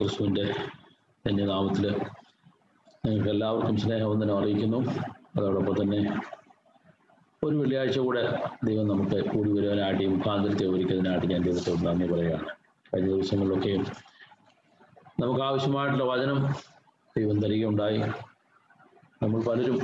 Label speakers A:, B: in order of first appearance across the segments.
A: യേശുക്രിസ്തുവിൻ്റെ ധന്യനാമത്തിൽ നിങ്ങൾക്ക് എല്ലാവർക്കും സ്നേഹവന്ദനം അറിയിക്കുന്നു. അതോടൊപ്പം തന്നെ ഒരു വെള്ളിയാഴ്ച കൂടെ ദൈവം നമുക്ക് കൂടി വരുവാനായിട്ട് മുഖാന്തരത്തെ ഒരുക്കുന്നതിനായിട്ട് ഞാൻ ദൈവത്തോട് നന്ദി പറയുകയാണ്. കഴിഞ്ഞ ദിവസങ്ങളിലൊക്കെയും നമുക്ക് ആവശ്യമായിട്ടുള്ള വചനം ദൈവം തരികയുണ്ടായി. നമ്മൾ പലരും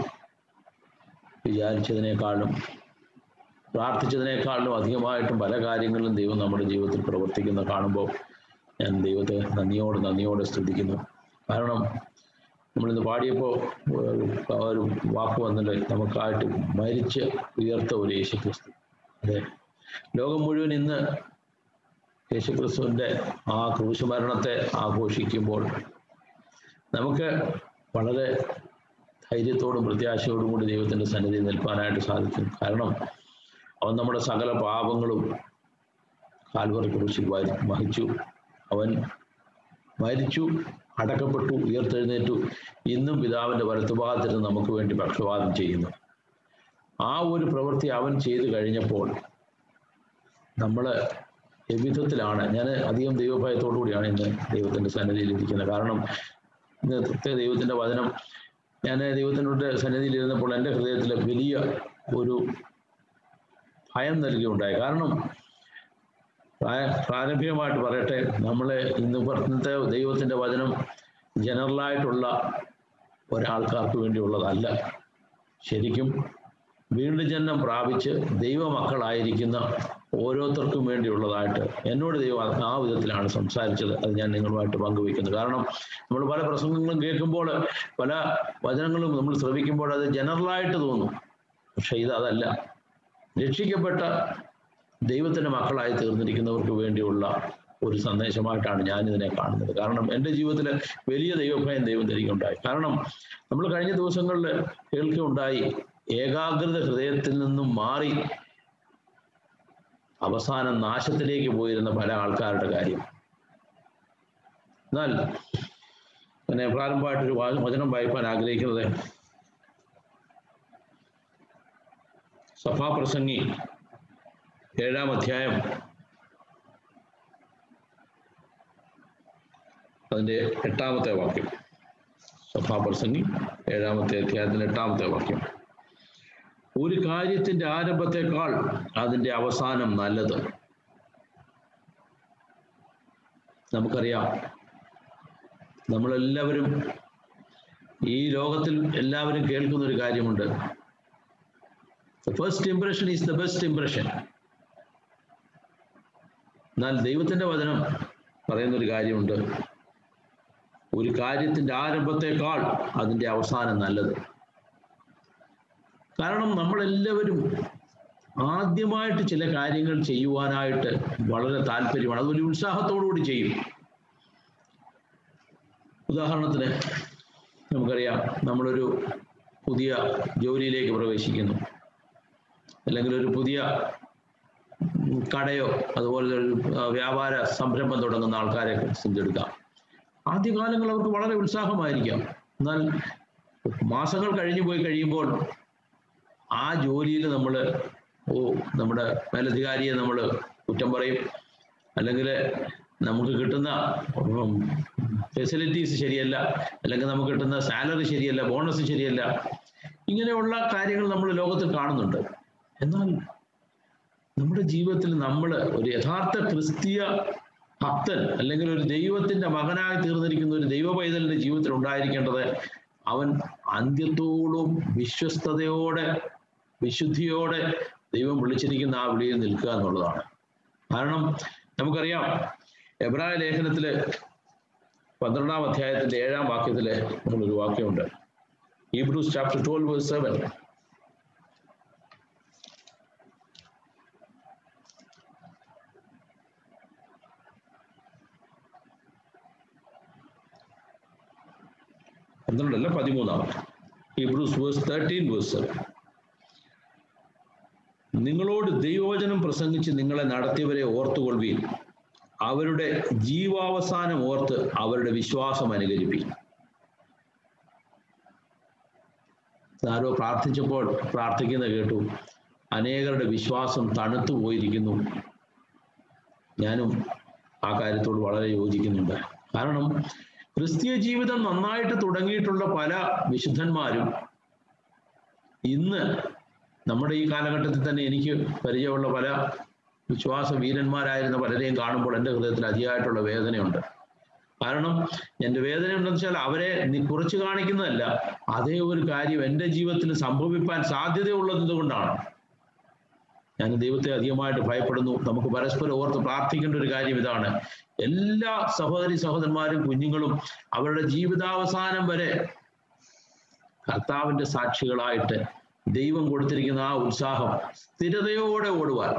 A: വിചാരിച്ചതിനേക്കാളും പ്രാർത്ഥിച്ചതിനേക്കാളും അധികമായിട്ടും പല കാര്യങ്ങളിലും ദൈവം നമ്മുടെ ജീവിതത്തിൽ പ്രവർത്തിക്കുന്ന കാണുമ്പോൾ ഞാൻ ദൈവത്തെ നന്ദിയോടെ സ്തുതിക്കുന്നു. കാരണം നമ്മളിന്ന് പാടിയപ്പോൾ ഒരു വാക്ക് വന്നിട്ട് നമുക്കായിട്ട് മരിച്ച് ഉയർത്ത ഒരു യേശുക്രിസ്തു. അതെ, ലോകം മുഴുവൻ ഇന്ന് യേശുക്രിസ്തുവിൻ്റെ ആ ക്രൂശുമരണത്തെ ആഘോഷിക്കുമ്പോൾ നമുക്ക് വളരെ ധൈര്യത്തോടും പ്രത്യാശയോടും കൂടി ദൈവത്തിൻ്റെ സന്നിധിയിൽ നിൽക്കാനായിട്ട് സാധിക്കും. കാരണം അവൻ നമ്മുടെ സകല പാപങ്ങളും കാൽവറി ക്രൂശിൽ വഹിച്ചു. അവൻ മരിച്ചു, അടക്കപ്പെട്ടു, ഉയർത്തെഴുന്നേറ്റു, ഇന്നും പിതാവിൻ്റെ വലത്തുഭാഗത്തിന് നമുക്ക് വേണ്ടി പക്ഷപാതം ചെയ്യുന്നു. ആ ഒരു പ്രവൃത്തി അവൻ ചെയ്തു കഴിഞ്ഞപ്പോൾ നമ്മൾ എവിധത്തിലാണ്, ഞാൻ അധികം ദൈവഭയത്തോടു കൂടിയാണ് ഇന്ന് ദൈവത്തിൻ്റെ സന്നിധിയിൽ ഇരിക്കുന്നത്. കാരണം ഇന്നത്തെ ദൈവത്തിൻ്റെ വചനം ഞാൻ ദൈവത്തിൻ്റെ സന്നിധിയിൽ ഇരുന്നപ്പോൾ എൻ്റെ ഹൃദയത്തിൽ വലിയ ഒരു ഭയം നൽകുകയുണ്ടായി. കാരണം പ്രാരംഭികമായിട്ട് പറയട്ടെ, നമ്മളെ ഇന്നത്തെ ദൈവത്തിൻ്റെ വചനം ജനറലായിട്ടുള്ള ഒരാൾക്കാർക്ക് വേണ്ടിയുള്ളതല്ല. ശരിക്കും വീണ്ടും ജന്മം പ്രാപിച്ച് ദൈവമക്കളായിരിക്കുന്ന ഓരോരുത്തർക്കും വേണ്ടിയുള്ളതായിട്ട് എന്നോട് ദൈവം ആ വിധത്തിലാണ് സംസാരിച്ചത്. അത് ഞാൻ നിങ്ങളുമായിട്ട് പങ്കുവയ്ക്കുന്നു. കാരണം നമ്മൾ പല പ്രസംഗങ്ങളും കേൾക്കുമ്പോൾ, പല വചനങ്ങളും നമ്മൾ ശ്രവിക്കുമ്പോൾ അത് ജനറലായിട്ട് തോന്നും. പക്ഷെ അതല്ല. രക്ഷിക്കപ്പെട്ട ദൈവത്തിൻ്റെ മക്കളായി തീർന്നിരിക്കുന്നവർക്ക് വേണ്ടിയുള്ള ഒരു സന്ദേശമായിട്ടാണ് ഞാനിതിനെ കാണുന്നത്. കാരണം എൻ്റെ ജീവിതത്തിൽ വലിയ ദൈവഭയം ദൈവം തരികയുണ്ടായി. കാരണം നമ്മൾ കഴിഞ്ഞ ദിവസങ്ങളിൽ കേൾക്കുകയുണ്ടായി, ഏകാഗ്രത ഹൃദയത്തിൽ നിന്നും മാറി അവസാനം നാശത്തിലേക്ക് പോയിരുന്ന പല ആൾക്കാരുടെ കാര്യം. എന്നാൽ പിന്നെ പ്രാരംഭമായിട്ടൊരു വചനം വായിപ്പാൻ ആഗ്രഹിക്കുന്നത് സഭാപ്രസംഗി 7-ാം അധ്യായം അതിൻ്റെ 8-ാമത്തെ വാക്യം. സഭാപ്രസംഗി 7-ാമത്തെ അധ്യായത്തിൻ്റെ 8-ാമത്തെ വാക്യം. ഒരു കാര്യത്തിൻ്റെ ആരംഭത്തെക്കാൾ അതിൻ്റെ അവസാനം നല്ലത്. നമുക്കറിയാം, നമ്മളെല്ലാവരും ഈ ലോകത്തിൽ എല്ലാവരും കേൾക്കുന്ന ഒരു കാര്യമുണ്ട്, the first impression is the best impression. എന്നാൽ ദൈവത്തിൻ്റെ വചനം പറയുന്നൊരു കാര്യമുണ്ട്, ഒരു കാര്യത്തിൻ്റെ ആരംഭത്തെക്കാൾ അതിൻ്റെ അവസാനം നല്ലത്. കാരണം നമ്മളെല്ലാവരും ആദ്യമായിട്ട് ചില കാര്യങ്ങൾ ചെയ്യുവാനായിട്ട് വളരെ താല്പര്യമാണ്, അതൊരു ഉത്സാഹത്തോടുകൂടി ചെയ്യും. ഉദാഹരണത്തിന് നമുക്കറിയാം, നമ്മളൊരു പുതിയ ജോലിയിലേക്ക് പ്രവേശിക്കുന്നു, അല്ലെങ്കിൽ ഒരു പുതിയ കടയോ അതുപോലെ ഒരു വ്യാപാര സംരംഭം തുടങ്ങുന്ന ആൾക്കാരെ ചിന്തിച്ചെടുക്കാം. ആദ്യകാലങ്ങൾ അവർക്ക് വളരെ ഉത്സാഹമായിരിക്കാം. എന്നാൽ മാസങ്ങൾ കഴിഞ്ഞു പോയി കഴിയുമ്പോൾ ആ ജോലിയിൽ നമ്മൾ നമ്മുടെ മേലധികാരിയെ നമ്മൾ കുറ്റം പറയും, അല്ലെങ്കിൽ നമുക്ക് കിട്ടുന്ന ഫെസിലിറ്റീസ് ശരിയല്ല, അല്ലെങ്കിൽ നമുക്ക് കിട്ടുന്ന സാലറി ശരിയല്ല, ബോണസ് ശരിയല്ല, ഇങ്ങനെയുള്ള കാര്യങ്ങൾ നമ്മൾ ലോകത്തിൽ കാണുന്നുണ്ട്. എന്നാൽ നമ്മുടെ ജീവിതത്തിൽ നമ്മൾ ഒരു യഥാർത്ഥ ക്രിസ്തീയ ഭക്തൻ അല്ലെങ്കിൽ ഒരു ദൈവത്തിൻ്റെ മകനായി തീർന്നിരിക്കുന്ന ഒരു ദൈവ പൈതലിൻ്റെ ജീവിതത്തിൽ ഉണ്ടായിരിക്കേണ്ടത്, അവൻ അന്ത്യത്തോളം വിശ്വസ്തയോടെ വിശുദ്ധിയോടെ ദൈവം വിളിച്ചിരിക്കുന്ന ആ വിളിയിൽ നിൽക്കുക എന്നുള്ളതാണ്. കാരണം നമുക്കറിയാം, എബ്രായ ലേഖനത്തില് 12-ാം അധ്യായത്തിന്റെ 7-ാം വാക്യത്തില് നമ്മളൊരു വാക്യമുണ്ട്. Hebrews chapter 12 verse 7. പന്ത്രണ്ടല്ല, 13-ാമത്തെ. Hebrews verse 13 verse 7. നിങ്ങളോട് ദൈവവചനം പ്രസംഗിച്ച് നിങ്ങളെ നടത്തിയവരെ ഓർത്തുകൊള്ളുവീൻ, അവരുടെ ജീവാവസാനം ഓർത്ത് അവരുടെ വിശ്വാസം അനുകരിപ്പീൻ. ആരോ പ്രാർത്ഥിച്ചപ്പോൾ പ്രാർത്ഥിക്കുന്ന കേട്ടു, അനേകരുടെ വിശ്വാസം തണുത്തു പോയിരിക്കുന്നു. ഞാനും ആ കാര്യത്തോട് വളരെ യോജിക്കുന്നുണ്ട്. കാരണം ക്രിസ്തീയ ജീവിതം നന്നായിട്ട് തുടങ്ങിയിട്ടുള്ള പല വിശുദ്ധന്മാരും ഇന്ന് നമ്മുടെ ഈ കാലഘട്ടത്തിൽ തന്നെ എനിക്ക് പരിചയമുള്ള പല വിശ്വാസ വീരന്മാരായിരുന്ന പലരെയും കാണുമ്പോൾ എൻ്റെ ഹൃദയത്തിൽ അതിയായിട്ടുള്ള വേദനയുണ്ട്. കാരണം എൻ്റെ വേദന ഉണ്ടെന്ന് വെച്ചാൽ അവരെ കുറച്ച് കാണിക്കുന്നതല്ല, അതേ ഒരു കാര്യം എൻ്റെ ജീവിതത്തിൽ സംഭവിക്കാൻ സാധ്യതയുള്ളത് കൊണ്ടാണ്. ഞാൻ ദൈവത്തെ അധികമായിട്ട് ഭയപ്പെടുന്നു. നമുക്ക് പരസ്പരം ഓർത്ത് പ്രാർത്ഥിക്കേണ്ട ഒരു കാര്യം ഇതാണ്. എല്ലാ സഹോദരി സഹോദരന്മാരും കുഞ്ഞുങ്ങളും അവരുടെ ജീവിതാവസാനം വരെ കർത്താവിൻ്റെ സാക്ഷികളായിട്ട് ദൈവം കൊടുത്തിരിക്കുന്ന ആ ഉത്സാഹം സ്ഥിരതയോടെ ഓടുവാൻ,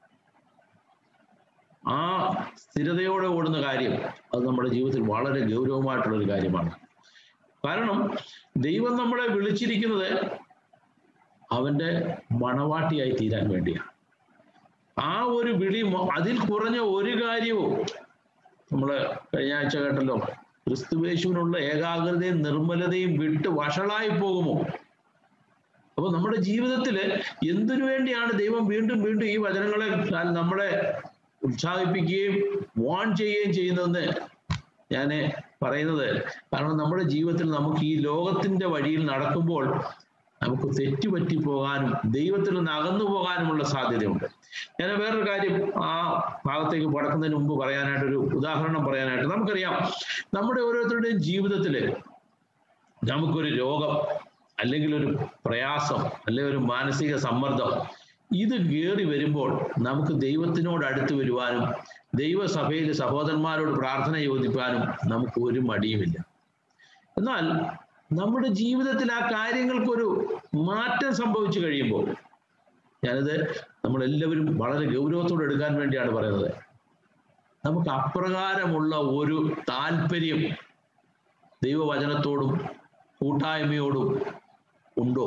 A: ആ സ്ഥിരതയോടെ ഓടുന്ന കാര്യം അത് നമ്മുടെ ജീവിതത്തിൽ വളരെ ഗൗരവമായിട്ടുള്ളൊരു കാര്യമാണ്. കാരണം ദൈവം നമ്മളെ വിളിച്ചിരിക്കുന്നത് അവൻ്റെ മണവാട്ടിയായി തീരാൻ വേണ്ടിയാണ്. ആ ഒരു വിളി, അതിൽ കുറഞ്ഞ ഒരു കാര്യവും നമ്മൾ കഴിഞ്ഞ ആഴ്ച കേട്ടല്ലോ, ക്രിസ്തുവേശുവിനുള്ള ഏകാഗ്രതയും നിർമ്മലതയും വിട്ട് വഷളായി പോകുമോ? അപ്പൊ നമ്മുടെ ജീവിതത്തിൽ എന്തിനു വേണ്ടിയാണ് ദൈവം വീണ്ടും വീണ്ടും ഈ വചനങ്ങളെ നമ്മളെ ഉത്സാഹിപ്പിക്കുകയും വാൺ ചെയ്യുകയും ചെയ്യുന്നതെന്ന് ഞാൻ പറയുന്നത്, കാരണം നമ്മുടെ ജീവിതത്തിൽ നമുക്ക് ഈ ലോകത്തിന്റെ വഴിയിൽ നടക്കുമ്പോൾ നമുക്ക് തെറ്റുപറ്റി പോകാനും ദൈവത്തിൽ നിന്ന് അകന്നു പോകാനുമുള്ള സാധ്യതയുണ്ട്. ഞാൻ വേറൊരു കാര്യം ആ ഭാഗത്തേക്ക് കടക്കുന്നതിന് മുമ്പ് പറയാനായിട്ടൊരു ഉദാഹരണം പറയാനായിട്ട്, നമുക്കറിയാം നമ്മുടെ ഓരോരുത്തരുടെയും ജീവിതത്തിൽ നമുക്കൊരു രോഗം അല്ലെങ്കിൽ ഒരു പ്രയാസം അല്ലെങ്കിൽ ഒരു മാനസിക സമ്മർദ്ദം ഇത് കയറി വരുമ്പോൾ നമുക്ക് ദൈവത്തിനോട് അടുത്ത് വരുവാനും ദൈവസഭയിൽ സഹോദരന്മാരോട് പ്രാർത്ഥന ചോദിക്കാനും നമുക്ക് ഒരു മടിയുമില്ല. എന്നാൽ നമ്മുടെ ജീവിതത്തിൽ ആ കാര്യങ്ങൾക്കൊരു മാറ്റം സംഭവിച്ചു കഴിയുമ്പോൾ, ഞാനിത് നമ്മളെല്ലാവരും വളരെ ഗൗരവത്തോടെ എടുക്കാൻ വേണ്ടിയാണ് പറയുന്നത്, നമുക്ക് അപ്രകാരമുള്ള ഒരു താല്പര്യം ദൈവവചനത്തോടും കൂട്ടായ്മയോടും ഉണ്ടോ?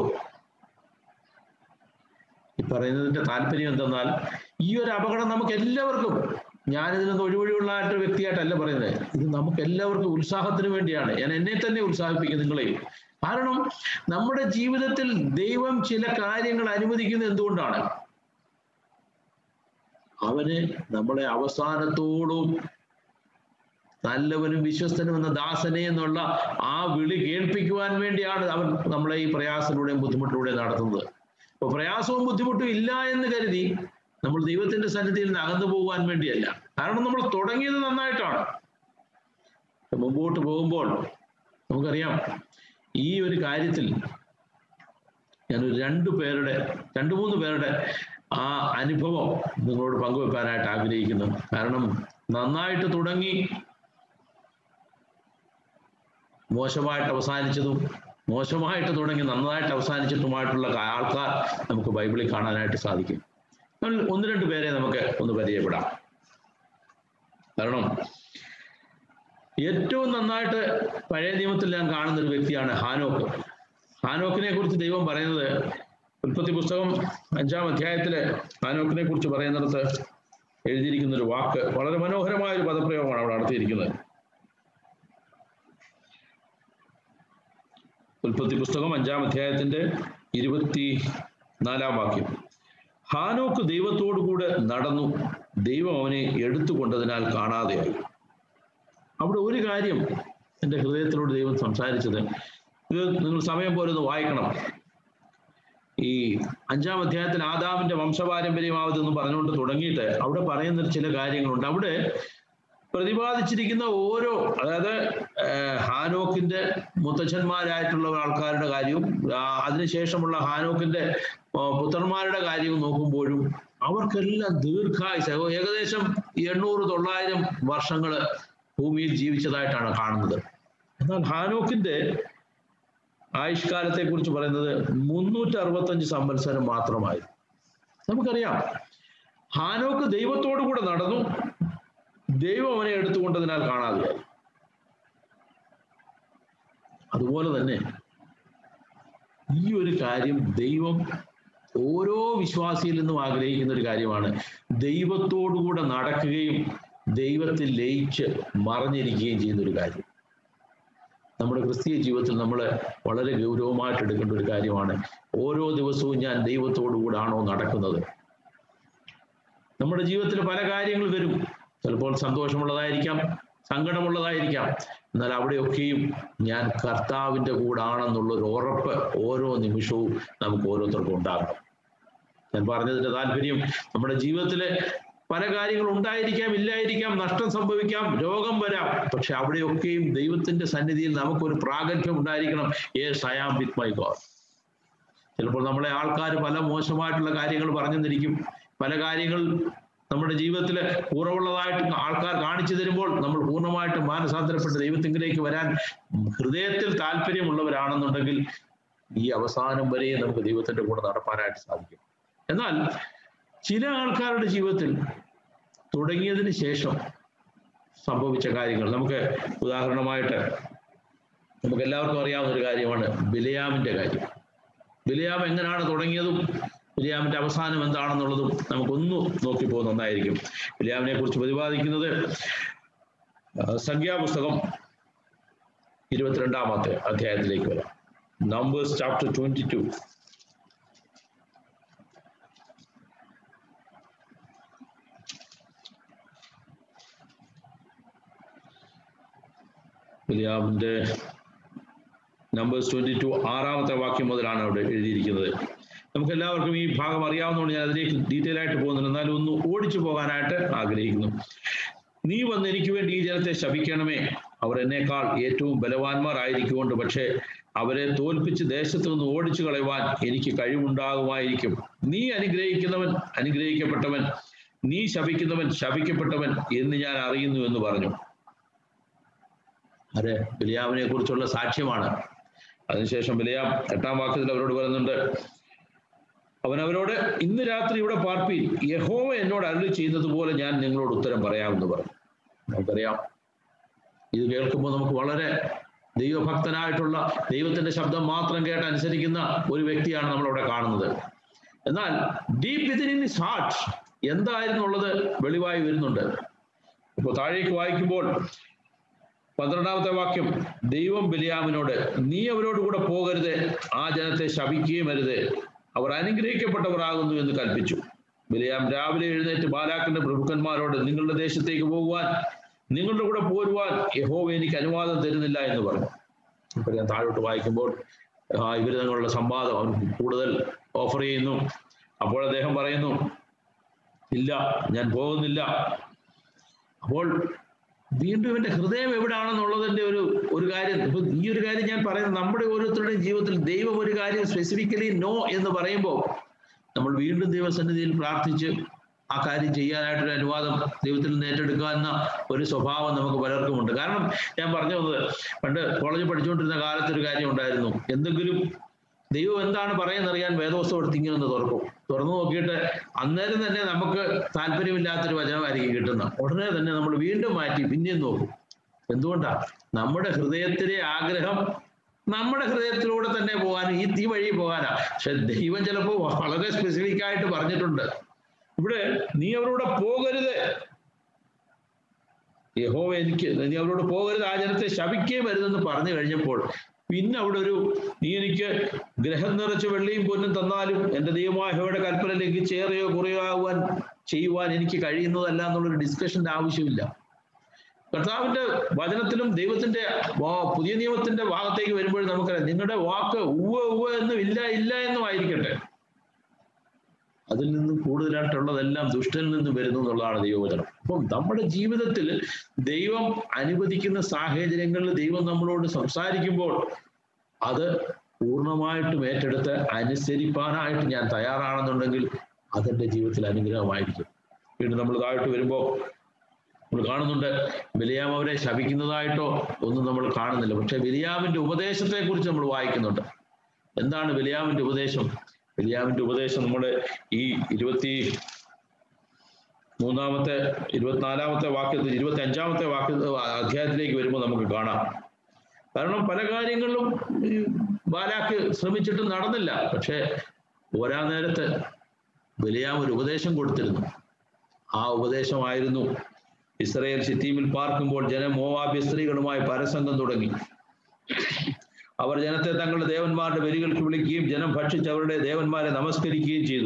A: ഈ പറയുന്നതിന്റെ താല്പര്യം എന്തെന്നാൽ, ഈ ഒരു അപകടം നമുക്ക് എല്ലാവർക്കും, ഞാനിതിൽ നിന്ന് ഒഴിവൊഴിവുള്ളായിട്ട് വ്യക്തിയായിട്ടല്ല പറയുന്നത്, ഇത് നമുക്ക് എല്ലാവർക്കും ഉത്സാഹത്തിന് വേണ്ടിയാണ്. ഞാൻ എന്നെ തന്നെ ഉത്സാഹിപ്പിക്കും നിങ്ങളെയും. കാരണം നമ്മുടെ ജീവിതത്തിൽ ദൈവം ചില കാര്യങ്ങൾ അനുവദിക്കുന്നത് എന്തുകൊണ്ടാണ്? അവന് നമ്മളെ അവസാനത്തോടും നല്ലവനും വിശ്വസ്തനും എന്ന ദാസനെ എന്നുള്ള ആ വിളി കേൾപ്പിക്കുവാൻ വേണ്ടിയാണ് അവൻ നമ്മളെ ഈ പ്രയാസത്തിലൂടെയും ബുദ്ധിമുട്ടിലൂടെയും നടത്തുന്നത്. അപ്പൊ പ്രയാസവും ബുദ്ധിമുട്ടും ഇല്ല എന്ന് കരുതി നമ്മൾ ദൈവത്തിന്റെ സന്നിധിയിൽ നിന്ന് അകന്നു പോകുവാൻ വേണ്ടിയല്ല. കാരണം നമ്മൾ തുടങ്ങിയത് നന്നായിട്ടാണ്. മുമ്പോട്ട് പോകുമ്പോൾ നമുക്കറിയാം, ഈ ഒരു കാര്യത്തിൽ ഞാനൊരു രണ്ടു മൂന്ന് പേരുടെ ആ അനുഭവം നിങ്ങളോട് പങ്കുവെക്കാനായിട്ട് ആഗ്രഹിക്കുന്നു. കാരണം നന്നായിട്ട് തുടങ്ങി മോശമായിട്ട് അവസാനിച്ചതും, മോശമായിട്ട് തുടങ്ങി നന്നായിട്ട് അവസാനിച്ചിട്ടുമായിട്ടുള്ള ആൾക്കാർ നമുക്ക് ബൈബിളിൽ കാണാനായിട്ട് സാധിക്കും. ഒന്ന് രണ്ട് പേരെ നമുക്ക് ഒന്ന് പരിചയപ്പെടാം. കാരണം ഏറ്റവും നന്നായിട്ട് പഴയ നിയമത്തിൽ ഞാൻ കാണുന്ന ഒരു വ്യക്തിയാണ് ഹാനോക്ക്. ഹാനോക്കിനെ കുറിച്ച് ദൈവം പറയുന്നത്, ഉൽപ്പത്തി പുസ്തകം 5-ാം അധ്യായത്തില് ഹാനോക്കിനെ കുറിച്ച് പറയുന്നിടത്ത് എഴുതിയിരിക്കുന്ന ഒരു വാക്ക്, വളരെ മനോഹരമായ ഒരു പദപ്രയോഗമാണ് അവിടെ നടത്തിയിരിക്കുന്നത്. ഉൽപ്പത്തി പുസ്തകം 5-ാം അധ്യായത്തിന്റെ 24-ാം വാക്യം, ഹാനോക്ക് ദൈവത്തോടു കൂടെ നടന്നു, ദൈവം അവനെ എടുത്തുകൊണ്ടതിനാൽ കാണാതെയായി. അവിടെ ഒരു കാര്യം എൻ്റെ ഹൃദയത്തിലൂടെ ദൈവം സംസാരിച്ചത്, ഇത് നിങ്ങൾ സമയം പോലെ ഒന്ന് വായിക്കണം. ഈ 5-ാം അധ്യായത്തിൽ ആദാമിന്റെ വംശപാരമ്പര്യമാവതെന്ന് പറഞ്ഞുകൊണ്ട് തുടങ്ങിയിട്ട് അവിടെ പറയുന്ന ചില കാര്യങ്ങളുണ്ട്. അവിടെ പ്രതിപാദിച്ചിരിക്കുന്ന ഓരോ, അതായത് ഹാനോക്കിന്റെ മുത്തച്ഛന്മാരായിട്ടുള്ള ആൾക്കാരുടെ കാര്യവും അതിനുശേഷമുള്ള ഹാനോക്കിന്റെ പുത്രന്മാരുടെ കാര്യവും നോക്കുമ്പോഴും അവർക്കെല്ലാം ദീർഘായുസ്, ഏകദേശം 800-900 വർഷങ്ങൾ ഭൂമിയിൽ ജീവിച്ചതായിട്ടാണ് കാണുന്നത്. എന്നാൽ ഹാനോക്കിന്റെ ആയുഷ്കാലത്തെ കുറിച്ച് പറയുന്നത് 365 സംവത്സരം മാത്രമായിരുന്നു. നമുക്കറിയാം, ഹാനോക്ക് ദൈവത്തോടു കൂടെ നടന്നു, ദൈവം അവനെ എടുത്തുകൊണ്ടതിനാൽ കാണാതെയായി. അതുപോലെ തന്നെ ഈ ഒരു കാര്യം ദൈവം ഓരോ വിശ്വാസിയിൽ നിന്നും ആഗ്രഹിക്കുന്ന ഒരു കാര്യമാണ്. ദൈവത്തോടുകൂടെ നടക്കുകയും ദൈവത്തിൽ ലയിച്ച് മറഞ്ഞിരിക്കുകയും ചെയ്യുന്ന ഒരു കാര്യം നമ്മുടെ ക്രിസ്തീയ ജീവിതത്തിൽ നമ്മൾ വളരെ ഗൗരവമായിട്ട് എടുക്കേണ്ട ഒരു കാര്യമാണ്. ഓരോ ദിവസവും ഞാൻ ദൈവത്തോടു കൂടാണോ നടക്കുന്നത്? നമ്മുടെ ജീവിതത്തിൽ പല കാര്യങ്ങൾ വരും. ചിലപ്പോൾ സന്തോഷമുള്ളതായിരിക്കാം, സങ്കടമുള്ളതായിരിക്കാം. എന്നാൽ അവിടെയൊക്കെയും ഞാൻ കർത്താവിൻ്റെ കൂടാണെന്നുള്ളൊരു ഉറപ്പ് ഓരോ നിമിഷവും നമുക്ക് ഓരോരുത്തർക്കും ഉണ്ടാകണം. ഞാൻ പറഞ്ഞതിൻ്റെ താല്പര്യം, നമ്മുടെ ജീവിതത്തിലെ പല കാര്യങ്ങൾ ഉണ്ടായിരിക്കാം, ഇല്ലായിരിക്കാം, നഷ്ടം സംഭവിക്കാം, രോഗം വരാം. പക്ഷെ അവിടെയൊക്കെയും ദൈവത്തിന്റെ സന്നിധിയിൽ നമുക്കൊരു പ്രാഗൽഭ്യം ഉണ്ടായിരിക്കണം. Yes, I am with my God. ചിലപ്പോൾ നമ്മളെ ആൾക്കാർ പല മോശമായിട്ടുള്ള കാര്യങ്ങൾ പറഞ്ഞെന്നിരിക്കും. പല കാര്യങ്ങൾ നമ്മുടെ ജീവിതത്തിൽ കുറവുള്ളതായിട്ട് ആൾക്കാർ കാണിച്ചു തരുമ്പോൾ നമ്മൾ പൂർണ്ണമായിട്ട് മാനസാന്തരപ്പെട്ട് ദൈവത്തിങ്കിലേക്ക് വരാൻ ഹൃദയത്തിൽ താല്പര്യമുള്ളവരാണെന്നുണ്ടെങ്കിൽ ഈ അവസാനം വരെ നമുക്ക് ദൈവത്തിന്റെ കൂടെ നടപ്പാനായിട്ട് സാധിക്കും. എന്നാൽ ചില ആൾക്കാരുടെ ജീവിതത്തിൽ തുടങ്ങിയതിന് ശേഷം സംഭവിച്ച കാര്യങ്ങൾ, നമുക്ക് ഉദാഹരണമായിട്ട് നമുക്ക് എല്ലാവർക്കും അറിയാവുന്ന ഒരു കാര്യമാണ് ബിലെയാമിന്റെ കാര്യം. ബിലെയാം എങ്ങനെയാണ് തുടങ്ങിയതും ബിലെയാമിന്റെ അവസാനം എന്താണെന്നുള്ളതും നമുക്കൊന്നു നോക്കിപ്പോകുന്ന നന്നായിരിക്കും. ബിലെയാമിനെ കുറിച്ച് പ്രതിപാദിക്കുന്നത് സംഖ്യാപുസ്തകം 22-ാമത്തെ അധ്യായത്തിലേക്ക് വരാം. Numbers chapter 22. ബിലെയാമിന്റെ നമ്പേഴ്സ് 22 6-ാമത്തെ വാക്യം മുതലാണ് അവിടെ എഴുതിയിരിക്കുന്നത്. നമുക്ക് എല്ലാവർക്കും ഈ ഭാഗം അറിയാവുന്നതുകൊണ്ട് ഞാൻ അതിലേക്ക് ഡീറ്റെയിൽ ആയിട്ട് പോകുന്നുണ്ട്. എന്നാലും ഒന്ന് ഓടിച്ചു പോകാനായിട്ട് ആഗ്രഹിക്കുന്നു. നീ വന്ന് എനിക്ക് വേണ്ടി ഈ ജനത്തെ ശപിക്കണമേ. അവർ എന്നേക്കാൾ ഏറ്റവും ബലവാന്മാർ ആയിരിക്കുകൊണ്ട്, പക്ഷേ അവരെ തോൽപ്പിച്ച് ദേശത്തു നിന്ന് ഓടിച്ചു കളയുവാൻ എനിക്ക് കഴിവുണ്ടാകുമായിരിക്കും. നീ അനുഗ്രഹിക്കുന്നവൻ അനുഗ്രഹിക്കപ്പെട്ടവൻ, നീ ശപിക്കുന്നവൻ ശപിക്കപ്പെട്ടവൻ എന്ന് ഞാൻ അറിയുന്നു എന്ന് പറഞ്ഞു. അത് ബിലെയാമിനെ കുറിച്ചുള്ള സാക്ഷ്യമാണ്. അതിനുശേഷം ബിലെയാം 8-ാം വാക്യത്തിൽ അവരോട് പറയുന്നുണ്ട്, അവൻ അവരോട്, ഇന്ന് രാത്രി ഇവിടെ പാർപ്പീൻ, യഹോവ എന്നോട് അരുളി ചെയ്യുന്നത് പോലെ ഞാൻ നിങ്ങളോട് ഉത്തരം പറയാമെന്ന് പറഞ്ഞു. നമുക്കറിയാം, ഇത് കേൾക്കുമ്പോൾ നമുക്ക് വളരെ ദൈവഭക്തനായിട്ടുള്ള, ദൈവത്തിന്റെ ശബ്ദം മാത്രം കേട്ട് അനുസരിക്കുന്ന ഒരു വ്യക്തിയാണ് നമ്മളവിടെ കാണുന്നത്. എന്നാൽ deep within in his heart എന്തായിരുന്നുള്ളത് വെളിവായി വരുന്നുണ്ട്. ഇപ്പോൾ താഴേക്ക് വായിക്കുമ്പോൾ 12-ാമത്തെ വാക്യം, ദൈവം ബിലെയാമിനോട്, നീ അവരോട് കൂടെ പോകരുത്, ആ ജനത്തെ ശപിക്കുകയും അരുത്, അവർ അനുഗ്രഹിക്കപ്പെട്ടവരാകുന്നു എന്ന് കൽപ്പിച്ചു. ബിലെയാം രാവിലെ എഴുന്നേറ്റ് ബാലാക്കിന്റെ പ്രഭുക്കന്മാരോട്, നിങ്ങളുടെ ദേശത്തേക്ക് പോകുവാൻ, നിങ്ങളുടെ കൂടെ പോരുവാൻ യഹോവ എനിക്ക് അനുവാദം തരുന്നില്ല എന്ന് പറഞ്ഞു. ഇപ്പൊ ഞാൻ താഴോട്ട് വായിക്കുമ്പോൾ ഇവർ തങ്ങളുള്ള സംവാദം അവൻ കൂടുതൽ ഓഫർ ചെയ്യുന്നു. അപ്പോൾ അദ്ദേഹം പറയുന്നു, ഇല്ല, ഞാൻ പോകുന്നില്ല. അപ്പോൾ വീണ്ടും ഇവന്റെ ഹൃദയം എവിടാണെന്നുള്ളതിന്റെ ഒരു കാര്യം, ഇപ്പൊ ഈ ഒരു കാര്യം ഞാൻ പറയുന്നത്, നമ്മുടെ ഓരോരുത്തരുടെയും ജീവിതത്തിൽ ദൈവം ഒരു കാര്യം സ്പെസിഫിക്കലി നോ എന്ന് പറയുമ്പോൾ നമ്മൾ വീണ്ടും ദൈവസന്നിധിയിൽ പ്രാർത്ഥിച്ച് ആ കാര്യം ചെയ്യാനായിട്ടൊരു അനുവാദം ദൈവത്തിൽ നിന്ന് ഏറ്റെടുക്കുക എന്ന ഒരു സ്വഭാവം നമുക്ക് പലർക്കുമുണ്ട്. കാരണം ഞാൻ പറഞ്ഞു വന്നത്, പണ്ട് കോളേജിൽ പഠിച്ചുകൊണ്ടിരുന്ന കാലത്ത് ഒരു കാര്യം ഉണ്ടായിരുന്നു. എന്തെങ്കിലും ദൈവം എന്താണ് പറയുന്നറിയാൻ വേദോസ്തം എടുത്ത് ഇങ്ങനെ ഒന്ന് തുറന്നു നോക്കിയിട്ട് അന്നേരം തന്നെ നമുക്ക് താല്പര്യമില്ലാത്തൊരു വചനമായിരിക്കും കിട്ടുന്നത്. ഉടനെ തന്നെ നമ്മൾ വീണ്ടും മാറ്റി പിന്നെയും നോക്കും. എന്തുകൊണ്ടാ? നമ്മുടെ ഹൃദയത്തിലെ ആഗ്രഹം നമ്മുടെ ഹൃദയത്തിലൂടെ തന്നെ പോകാനും ഈ വഴി പോകാനാ. പക്ഷെ ദൈവം ചിലപ്പോൾ വളരെ സ്പെസിഫിക് ആയിട്ട് പറഞ്ഞിട്ടുണ്ട്. ഇവിടെ നീ അവരോട് പോകരുത്, യഹോവ എനിക്ക്, നീ അവരോട് പോകരുത്, ആ ജനത്തെ ശപിക്കുകയും വരുതെന്ന് പറഞ്ഞു കഴിഞ്ഞപ്പോൾ പിന്നെ അവിടെ നീ എനിക്ക് ഗ്രഹം നിറച്ച് വെള്ളിയും പൊന്നും തന്നാലും എൻ്റെ ദൈവമായ യഹോവയുടെ കൽപ്പന ലംഘിച്ച് ഏറെയോ കുറയോ ചെയ്യുവാൻ എനിക്ക് കഴിയുന്നതല്ല എന്നുള്ളൊരു ഡിസ്കഷന്റെ ആവശ്യമില്ല. കർത്താവിന്റെ വചനത്തിലും ദൈവത്തിന്റെ പുതിയ നിയമത്തിന്റെ ഭാഗത്തേക്ക് വരുമ്പോൾ നമുക്കറിയാം, നിങ്ങളുടെ വാക്ക് ഉവ്വ് എന്നും ഇല്ല എന്നും ആയിരിക്കട്ടെ, അതിൽ നിന്നും കൂടുതലായിട്ടുള്ളതെല്ലാം ദുഷ്ടനിൽ നിന്നും വരുന്നു എന്നുള്ളതാണ് ദൈവവചനം. അപ്പം നമ്മുടെ ജീവിതത്തിൽ ദൈവം അനുവദിക്കുന്ന സാഹചര്യങ്ങളിൽ ദൈവം നമ്മളോട് സംസാരിക്കുമ്പോൾ അത് പൂർണ്ണമായിട്ടും ഏറ്റെടുത്ത് അനുസരിപ്പാനായിട്ട് ഞാൻ തയ്യാറാണെന്നുണ്ടെങ്കിൽ അതെന്റെ ജീവിതത്തിൽ അനുഗ്രഹമായിരിക്കും. വീണ്ടും നമ്മൾ താഴോട്ട് വരുമ്പോൾ നമ്മൾ കാണുന്നുണ്ട്, ബിലെയാം അവരെ ശപിക്കുന്നതായിട്ടോ ഒന്നും നമ്മൾ കാണുന്നില്ല. പക്ഷെ ബിലെയാമിന്റെ ഉപദേശത്തെ കുറിച്ച് നമ്മൾ വായിക്കുന്നുണ്ട്. എന്താണ് ബിലെയാമിന്റെ ഉപദേശം? ബിലെയാമിന്റെ ഉപദേശം നമ്മുടെ ഈ 23-ാമത്തെ 24-ാമത്തെ വാക്യത്തിൽ 25-ാമത്തെ അധ്യായത്തിലേക്ക് വരുമ്പോൾ നമുക്ക് കാണാം. കാരണം പല കാര്യങ്ങളിലും ബാലാക്ക് ശ്രമിച്ചിട്ട് നടന്നില്ല. പക്ഷെ ഒരാ നേരത്ത് ബിലെയാം ഒരു ഉപദേശം കൊടുത്തിരുന്നു. ആ ഉപദേശമായിരുന്നു, ഇസ്രായേൽ ശിത്തീമിൽ പാർക്കുമ്പോൾ ജനം മോവാബ്യ സ്ത്രീകളുമായി പരസംഗം തുടങ്ങി. അവർ ജനത്തെ തങ്ങളുടെ ദേവന്മാരുടെ ബലികൾക്ക് വിളിക്കുകയും ജനം ഭക്ഷിച്ച് അവരുടെ ദേവന്മാരെ നമസ്കരിക്കുകയും ചെയ്തു.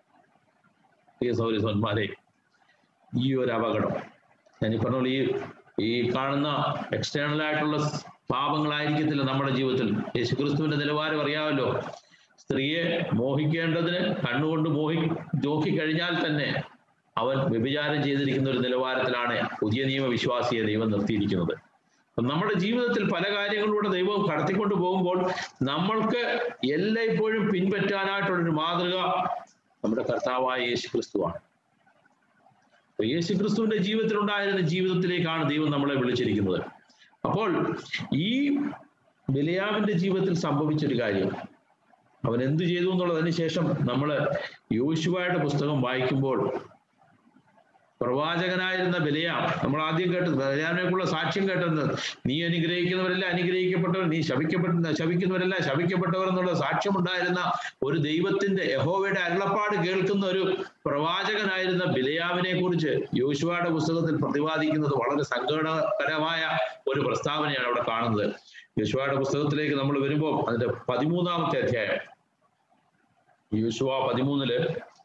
A: സൗരന്മാരെ, ഈ ഒരു അപകടം ഞാൻ ഈ പറഞ്ഞ ഈ ഈ കാണുന്ന എക്സ്റ്റേണൽ ആയിട്ടുള്ള പാപങ്ങളായിരിക്കത്തില്ല നമ്മുടെ ജീവിതത്തിൽ. യേശുക്രിസ്തുവിന്റെ നിലവാരം അറിയാമല്ലോ. സ്ത്രീയെ മോഹിക്കേണ്ടതിന് കണ്ണുകൊണ്ട് നോക്കിക്കഴിഞ്ഞാൽ തന്നെ അവൻ വ്യഭിചാരം ചെയ്തിരിക്കുന്ന ഒരു നിലവാരത്തിലാണ് പുതിയ നിയമ വിശ്വാസിയെ ദൈവം നിർത്തിയിരിക്കുന്നത്. നമ്മുടെ ജീവിതത്തിൽ പല കാര്യങ്ങളിലൂടെ ദൈവം കടത്തിക്കൊണ്ട് പോകുമ്പോൾ നമ്മൾക്ക് എല്ലായ്പ്പോഴും പിൻപറ്റാനായിട്ടുള്ളൊരു മാതൃക നമ്മുടെ കർത്താവായ യേശുക്രിസ്തുവാണ്. യേശുക്രിസ്തുവിന്റെ ജീവിതത്തിലുണ്ടായിരുന്ന ജീവിതത്തിലേക്കാണ് ദൈവം നമ്മളെ വിളിച്ചിരിക്കുന്നത്. അപ്പോൾ ഈ ബിലെയാമിന്റെ ജീവിതത്തിൽ സംഭവിച്ചൊരു കാര്യം, അവൻ എന്തു ചെയ്തു എന്നുള്ളതിന് ശേഷം നമ്മൾ യോശുവയുടെ പുസ്തകം വായിക്കുമ്പോൾ പ്രവാചകനായിരുന്ന ബിലെയാം, നമ്മൾ ആദ്യം കേട്ടത് ബിലെയാമിനെക്കുള്ള സാക്ഷ്യം കേട്ടത്, നീ അനുഗ്രഹിക്കുന്നവരെല്ലാം അനുഗ്രഹിക്കപ്പെട്ടവർ, നീ ശപിക്കുന്നവരെല്ലാം ശപിക്കപ്പെട്ടവർ എന്നുള്ള സാക്ഷ്യമുണ്ടായിരുന്ന ഒരു ദൈവത്തിന്റെ യഹോവയുടെ അരുളപ്പാട് കേൾക്കുന്ന ഒരു പ്രവാചകനായിരുന്ന ബിലെയാമിനെ കുറിച്ച് യോശുവയുടെ പുസ്തകത്തിൽ പ്രതിപാദിക്കുന്നത് വളരെ സങ്കടകരമായ ഒരു പ്രസ്താവനയാണ് അവിടെ കാണുന്നത്. യോശുവയുടെ പുസ്തകത്തിലേക്ക് നമ്മൾ വരുമ്പോൾ അതിന്റെ 13-ാമത്തെ അധ്യായം, യോശുവ 13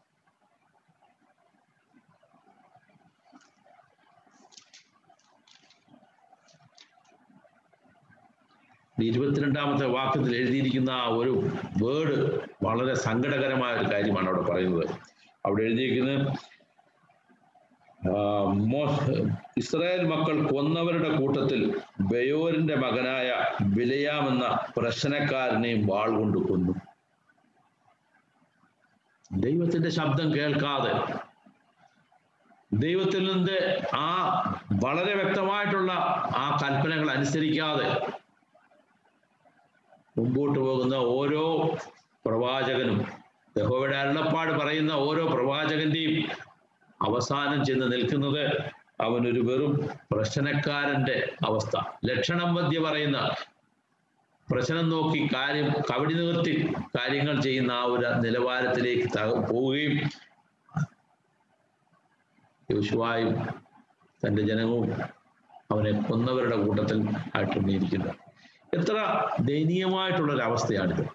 A: 22-ാമത്തെ വാക്യത്തിൽ എഴുതിയിരിക്കുന്ന ആ ഒരു വേർഡ് വളരെ സങ്കടകരമായ ഒരു കാര്യമാണ് അവിടെ പറയുന്നത്. അവിടെ എഴുതിയിരിക്കുന്നത്, ഇസ്രായേൽ മക്കൾ കൊന്നവരുടെ കൂട്ടത്തിൽ ബയോരിന്റെ മകനായ ബിലെയാം എന്ന പ്രശ്നക്കാരനെയും വാൾ കൊണ്ട് കൊന്നു. ദൈവത്തിന്റെ ശബ്ദം കേൾക്കാതെ, ദൈവത്തിൽ നിന്ന് ആ വളരെ വ്യക്തമായിട്ടുള്ള ആ കൽപ്പനകൾ അനുസരിക്കാതെ മുമ്പോട്ട് പോകുന്ന ഓരോ പ്രവാചകനും, യഹോവയുടെ അരുളപ്പാട് പറയുന്ന ഓരോ പ്രവാചകന്റെയും അവസാനം ചെന്ന് നിൽക്കുന്നത് അവനൊരു വെറും പ്രശ്നക്കാരന്റെ അവസ്ഥ. ലക്ഷണം മധ്യ പറയുന്ന, പ്രശ്നം നോക്കി കവടി നിവർത്തി കാര്യങ്ങൾ ചെയ്യുന്ന ആ ഒരു നിലവാരത്തിലേക്ക് പോവുകയും യോശുവയും തൻ്റെ ജനവും അവനെ കൊന്നവരുടെ കൂട്ടത്തിൽ ആയിട്ടുണ്ടിരിക്കുന്നത്. എത്ര ദയനീയമായിട്ടുള്ളൊരവസ്ഥയാണിത്.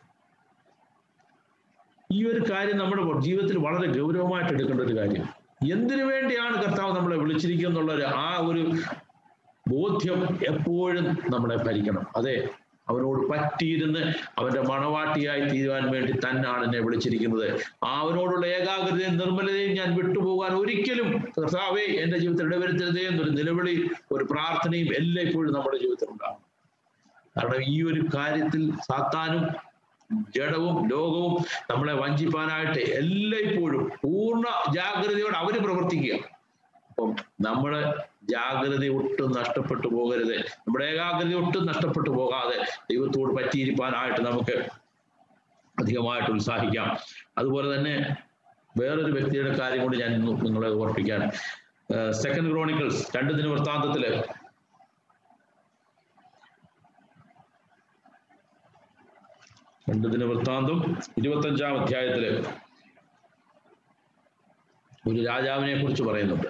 A: ഈ ഒരു കാര്യം നമ്മുടെ ജീവിതത്തിൽ വളരെ ഗൗരവമായിട്ട് എടുക്കേണ്ട ഒരു കാര്യം. എന്തിനു വേണ്ടിയാണ് കർത്താവ് നമ്മളെ വിളിച്ചിരിക്കുന്നുള്ള ആ ഒരു ബോധ്യം എപ്പോഴും നമ്മളെ ഭരിക്കണം. അതെ, അവനോട് പറ്റിയിരുന്ന് അവന്റെ മണവാട്ടിയായി തീരുവാൻ വേണ്ടി തന്നാണ് എന്നെ വിളിച്ചിരിക്കുന്നത്. അവനോടുള്ള ഏകാഗ്രതയും നിർമ്മലതയും ഞാൻ വിട്ടുപോകാൻ ഒരിക്കലും കർത്താവേ എന്റെ ജീവിതത്തിൽ ഇടവരുത്തരുതേ എന്നൊരു നിലവിളി, ഒരു പ്രാർത്ഥനയും എല്ലായ്പ്പോഴും നമ്മുടെ ജീവിതത്തിൽ ഉണ്ടാകും. കാരണം ഈ ഒരു കാര്യത്തിൽ സാത്താനും ജഡവും ലോകവും നമ്മളെ വഞ്ചിപ്പാനായിട്ട് എല്ലായ്പ്പോഴും പൂർണ്ണ ജാഗ്രതയോടെ അവര് പ്രവർത്തിക്കുക. അപ്പം നമ്മള് ജാഗ്രത ഒട്ടും നഷ്ടപ്പെട്ടു പോകരുത്. നമ്മുടെ ഏകാഗ്രത ഒട്ടും നഷ്ടപ്പെട്ടു പോകാതെ ദൈവത്തോട് പറ്റിയിരിക്കാനായിട്ട് നമുക്ക് അധികമായിട്ട് ഉത്സാഹിക്കാം. അതുപോലെ തന്നെ വേറൊരു വ്യക്തിയുടെ കാര്യം കൊണ്ട് ഞാൻ നിങ്ങളെ ഓർപ്പിക്കാൻ, 2 ക്രോണിക്കൽസ് 2 ദിനവൃത്താന്തത്തില് 2 ദിനവൃത്താന്തം 25-ാം അധ്യായത്തില് ഒരു രാജാവിനെ കുറിച്ച് പറയുന്നുണ്ട്.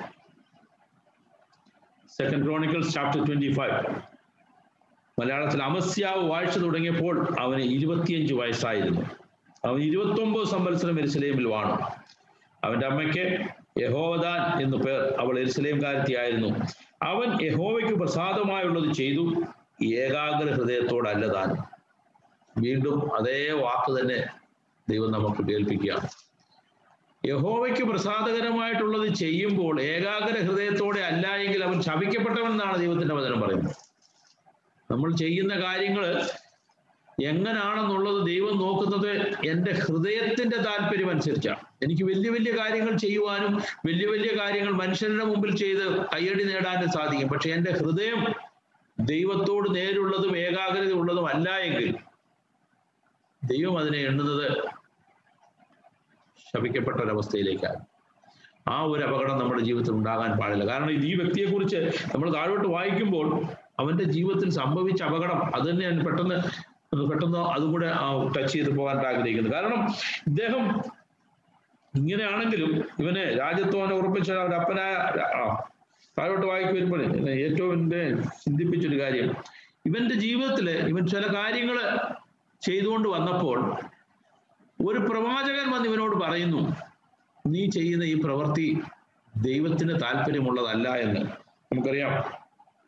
A: 2 ക്രോണിക്കൽസ് ചാപ്റ്റർ 25. മലയാളത്തിൽ അമസ്യാവ് വാഴ്ച തുടങ്ങിയപ്പോൾ അവന് 25 വയസ്സായിരുന്നു. അവൻ 29 സംവത്സരം യെരൂശലേമിൽ വാണു. അവന്റെ അമ്മയ്ക്ക് യഹോവദാൻ എന്നു പേർ. അവൾ യെരൂശലേംകാരത്തിയായിരുന്നു. അവൻ യഹോവയ്ക്ക് പ്രസാദമായുള്ളത് ചെയ്തു, ഏകാഗ്ര ഹൃദയത്തോടല്ല താനും. വീണ്ടും അതേ വാക്ക് തന്നെ ദൈവം നമുക്ക് കേൾപ്പിക്കുക. യഹോവയ്ക്ക് പ്രസാദകരമായിട്ടുള്ളത് ചെയ്യുമ്പോൾ ഏകാഗ്ര ഹൃദയത്തോടെ അല്ല എങ്കിൽ അവൻ ശപിക്കപ്പെട്ടവനെന്നാണ് ദൈവത്തിന്റെ വചനം പറയുന്നത്. നമ്മൾ ചെയ്യുന്ന കാര്യങ്ങൾ എങ്ങനാണെന്നുള്ളത് ദൈവം നോക്കുന്നത് എൻ്റെ ഹൃദയത്തിന്റെ താല്പര്യം അനുസരിച്ചാണ്. എനിക്ക് വലിയ വലിയ കാര്യങ്ങൾ ചെയ്യുവാനും വലിയ വലിയ കാര്യങ്ങൾ മനുഷ്യരുടെ മുമ്പിൽ ചെയ്ത് കയ്യടി നേടാനും സാധിക്കും. പക്ഷെ എൻ്റെ ഹൃദയം ദൈവത്തോട് നേരുള്ളതും ഏകാഗ്രത ഉള്ളതും അല്ല എങ്കിൽ ദൈവം അതിനെ എണ്ണുന്നത് ശപിക്കപ്പെട്ട ഒരവസ്ഥയിലേക്കാണ്. ആ ഒരു അപകടം നമ്മുടെ ജീവിതത്തിൽ ഉണ്ടാകാൻ പാടില്ല. കാരണം ഈ വ്യക്തിയെക്കുറിച്ച് നമ്മൾ താഴോട്ട് വായിക്കുമ്പോൾ അവന്റെ ജീവിതത്തിൽ സംഭവിച്ച അപകടം അത് തന്നെ ഞാൻ പെട്ടെന്ന് അതും കൂടെ ടച്ച് ചെയ്ത് പോകാൻ ആഗ്രഹിക്കുന്നത്. കാരണം ഇദ്ദേഹം ഇങ്ങനെയാണെങ്കിലും ഇവനെ രാജ്യത്വനെ ഉറപ്പിച്ച അവന്റെ അപ്പനായ താഴോട്ട് വായിക്ക് വരുമ്പോൾ ഏറ്റവും എന്നെ ചിന്തിപ്പിച്ചൊരു കാര്യം, ഇവന്റെ ജീവിതത്തിൽ ഇവൻ ചില കാര്യങ്ങൾ ചെയ്തുകൊണ്ട് വന്നപ്പോൾ ഒരു പ്രവാചകൻ വന്ന് ഇവനോട് പറയുന്നു, നീ ചെയ്യുന്ന ഈ പ്രവൃത്തി ദൈവത്തിന് താല്പര്യമുള്ളതല്ല എന്ന്. നമുക്കറിയാം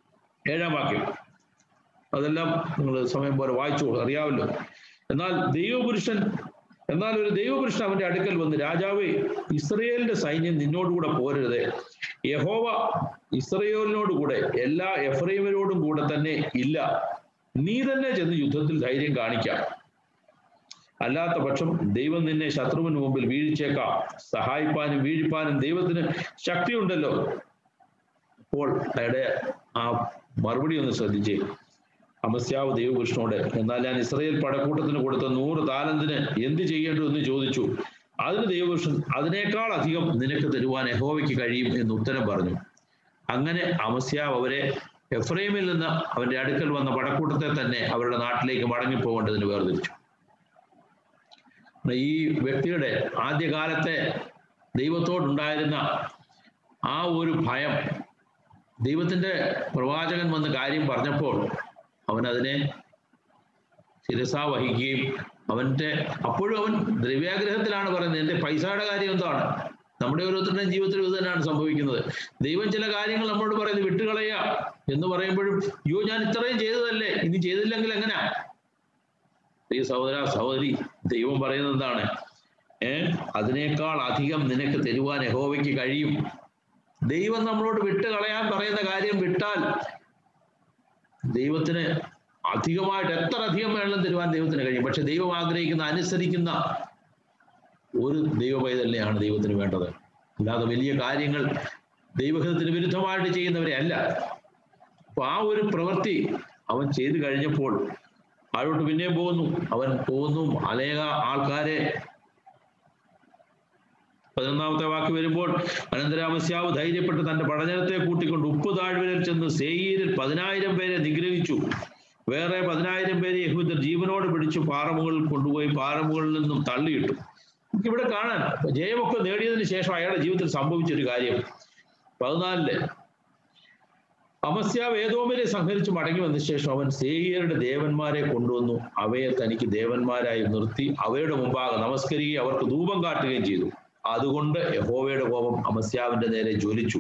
A: 7-ാം വാക്യം. അതെല്ലാം നിങ്ങൾ സമയം പോലെ വായിച്ചോളൂ, അറിയാമല്ലോ. എന്നാൽ ഒരു ദൈവപുരുഷൻ അവന്റെ അടുക്കൽ വന്ന്, രാജാവേ, ഇസ്രയേലിന്റെ സൈന്യം നിന്നോടുകൂടെ പോരരുതേ. യഹോവ ഇസ്രയേലിനോടുകൂടെ എല്ലാ എഫ്രൈമിനോടും കൂടെ തന്നെ ഇല്ല. നീ തന്നെ ചെന്ന് യുദ്ധത്തിൽ ധൈര്യം കാണിക്കാം. അല്ലാത്ത പക്ഷം ദൈവം നിന്നെ ശത്രുവിന് മുമ്പിൽ വീഴിച്ചേക്കാം. സഹായിപ്പാനും വീഴിപ്പാനും ദൈവത്തിന് ശക്തിയുണ്ടല്ലോ. അപ്പോൾ അയാളുടെ ആ മറുപടി ഒന്ന് ശ്രദ്ധിച്ചേ. അമസ്യാവ് ദൈവപുരുഷനോട്, എന്നാൽ ഞാൻ ഇസ്രായേൽ പടക്കൂട്ടത്തിന് കൊടുത്ത 100 താലന്തിന് എന്ത് ചെയ്യേണ്ടു എന്ന് ചോദിച്ചു. അതിന് ദൈവപുരുഷൻ, അതിനേക്കാൾ അധികം നിനക്ക് തരുവാൻ യഹോവയ്ക്ക് കഴിയും എന്ന് ഉത്തരം പറഞ്ഞു. അങ്ങനെ അമസ്യാവ് അവരെ എഫ്രൈമിൽ നിന്ന് അവന്റെ അടുക്കൽ വന്ന പടക്കൂട്ടത്തെ തന്നെ അവരുടെ നാട്ടിലേക്ക് മടങ്ങിപ്പോകേണ്ടതിന് വേർതിരിച്ചു. ഈ വ്യക്തിയുടെ ആദ്യകാലത്തെ ദൈവത്തോടുണ്ടായിരുന്ന ആ ഒരു ഭയം, ദൈവത്തിന്റെ പ്രവാചകൻ വന്ന് കാര്യം പറഞ്ഞപ്പോൾ അവൻ അതിനെ ശിരസാ വഹിക്കുകയും അപ്പോഴും അവൻ ദ്രവ്യാഗ്രഹത്തിലാണ് പറയുന്നത്. എൻ്റെ പൈസയുടെ കാര്യം എന്താണ്? നമ്മുടെ ഓരോരുത്തരുടെയും ജീവിതത്തിൽ ഇത് തന്നെയാണ് സംഭവിക്കുന്നത്. ദൈവം ചില കാര്യങ്ങൾ നമ്മളോട് പറയുന്നത് വിട്ടുകളയുക എന്ന് പറയുമ്പോഴും, അയ്യോ ഞാൻ ഇത്രയും ചെയ്തതല്ലേ, ഇനി ചെയ്തില്ലെങ്കിൽ എങ്ങനെയാ? ഈ സഹോദര സഹോദരി, ദൈവം പറയുന്നത് എന്താണ്? അതിനേക്കാൾ അധികം നിനക്ക് തരുവാൻ യഹോവയ്ക്ക് കഴിയും. ദൈവം നമ്മളോട് വിട്ടുകളയാൻ പറയുന്ന കാര്യം വിട്ടാൽ ദൈവത്തിന് അധികമായിട്ട് എത്ര അധികം വേണം തരുവാൻ ദൈവത്തിന് കഴിയും. പക്ഷെ ദൈവം ആഗ്രഹിക്കുന്ന, അനുസരിക്കുന്ന ഒരു ദൈവപൈതലിനെയാണ് ദൈവത്തിന് വേണ്ടത്. അല്ലാതെ വലിയ കാര്യങ്ങൾ ദൈവഹിതത്തിന് വിരുദ്ധമായിട്ട് ചെയ്യുന്നവരെ അല്ല. അപ്പൊ ആ ഒരു പ്രവൃത്തി അവൻ ചെയ്തു കഴിഞ്ഞപ്പോൾ ആഴോട്ട് പിന്നെയും പോകുന്നു. അനേക ആൾക്കാരെ 11-ാമത്തെ വാക്ക് വരുമ്പോൾ, അനന്തരം അമസ്യാവ് ധൈര്യപ്പെട്ട് തന്റെ പടജനത്തെ കൂട്ടിക്കൊണ്ട് ഉപ്പ് താഴ്വരയിൽ ചെന്ന് സേയീരിൽ 10,000 പേരെ നിഗ്രഹിച്ചു. വേറെ 10,000 പേരെ യഹൂദർ ജീവനോട് പിടിച്ചു പാറമുകളിൽ കൊണ്ടുപോയി പാറമുകളിൽ നിന്നും തള്ളിയിട്ടു. നമുക്കിവിടെ കാണാൻ ജയമൊക്കെ നേടിയതിനു ശേഷം അയാളുടെ ജീവിതത്തിൽ സംഭവിച്ചൊരു കാര്യം 14 അമസ്യാവ് ഏദോമിനെ സംഹരിച്ച് മടങ്ങി വന്ന ശേഷം അവൻ സേയീരുടെ ദേവന്മാരെ കൊണ്ടുവന്നു അവയെ തനിക്ക് ദേവന്മാരായി നിർത്തി അവയുടെ മുമ്പാകെ നമസ്കരിക്കുകയും അവർക്ക് ധൂപം കാട്ടുകയും ചെയ്തു. അതുകൊണ്ട് യഹോവയുടെ കോപം അമസ്യാവിന്റെ നേരെ ജ്വലിച്ചു.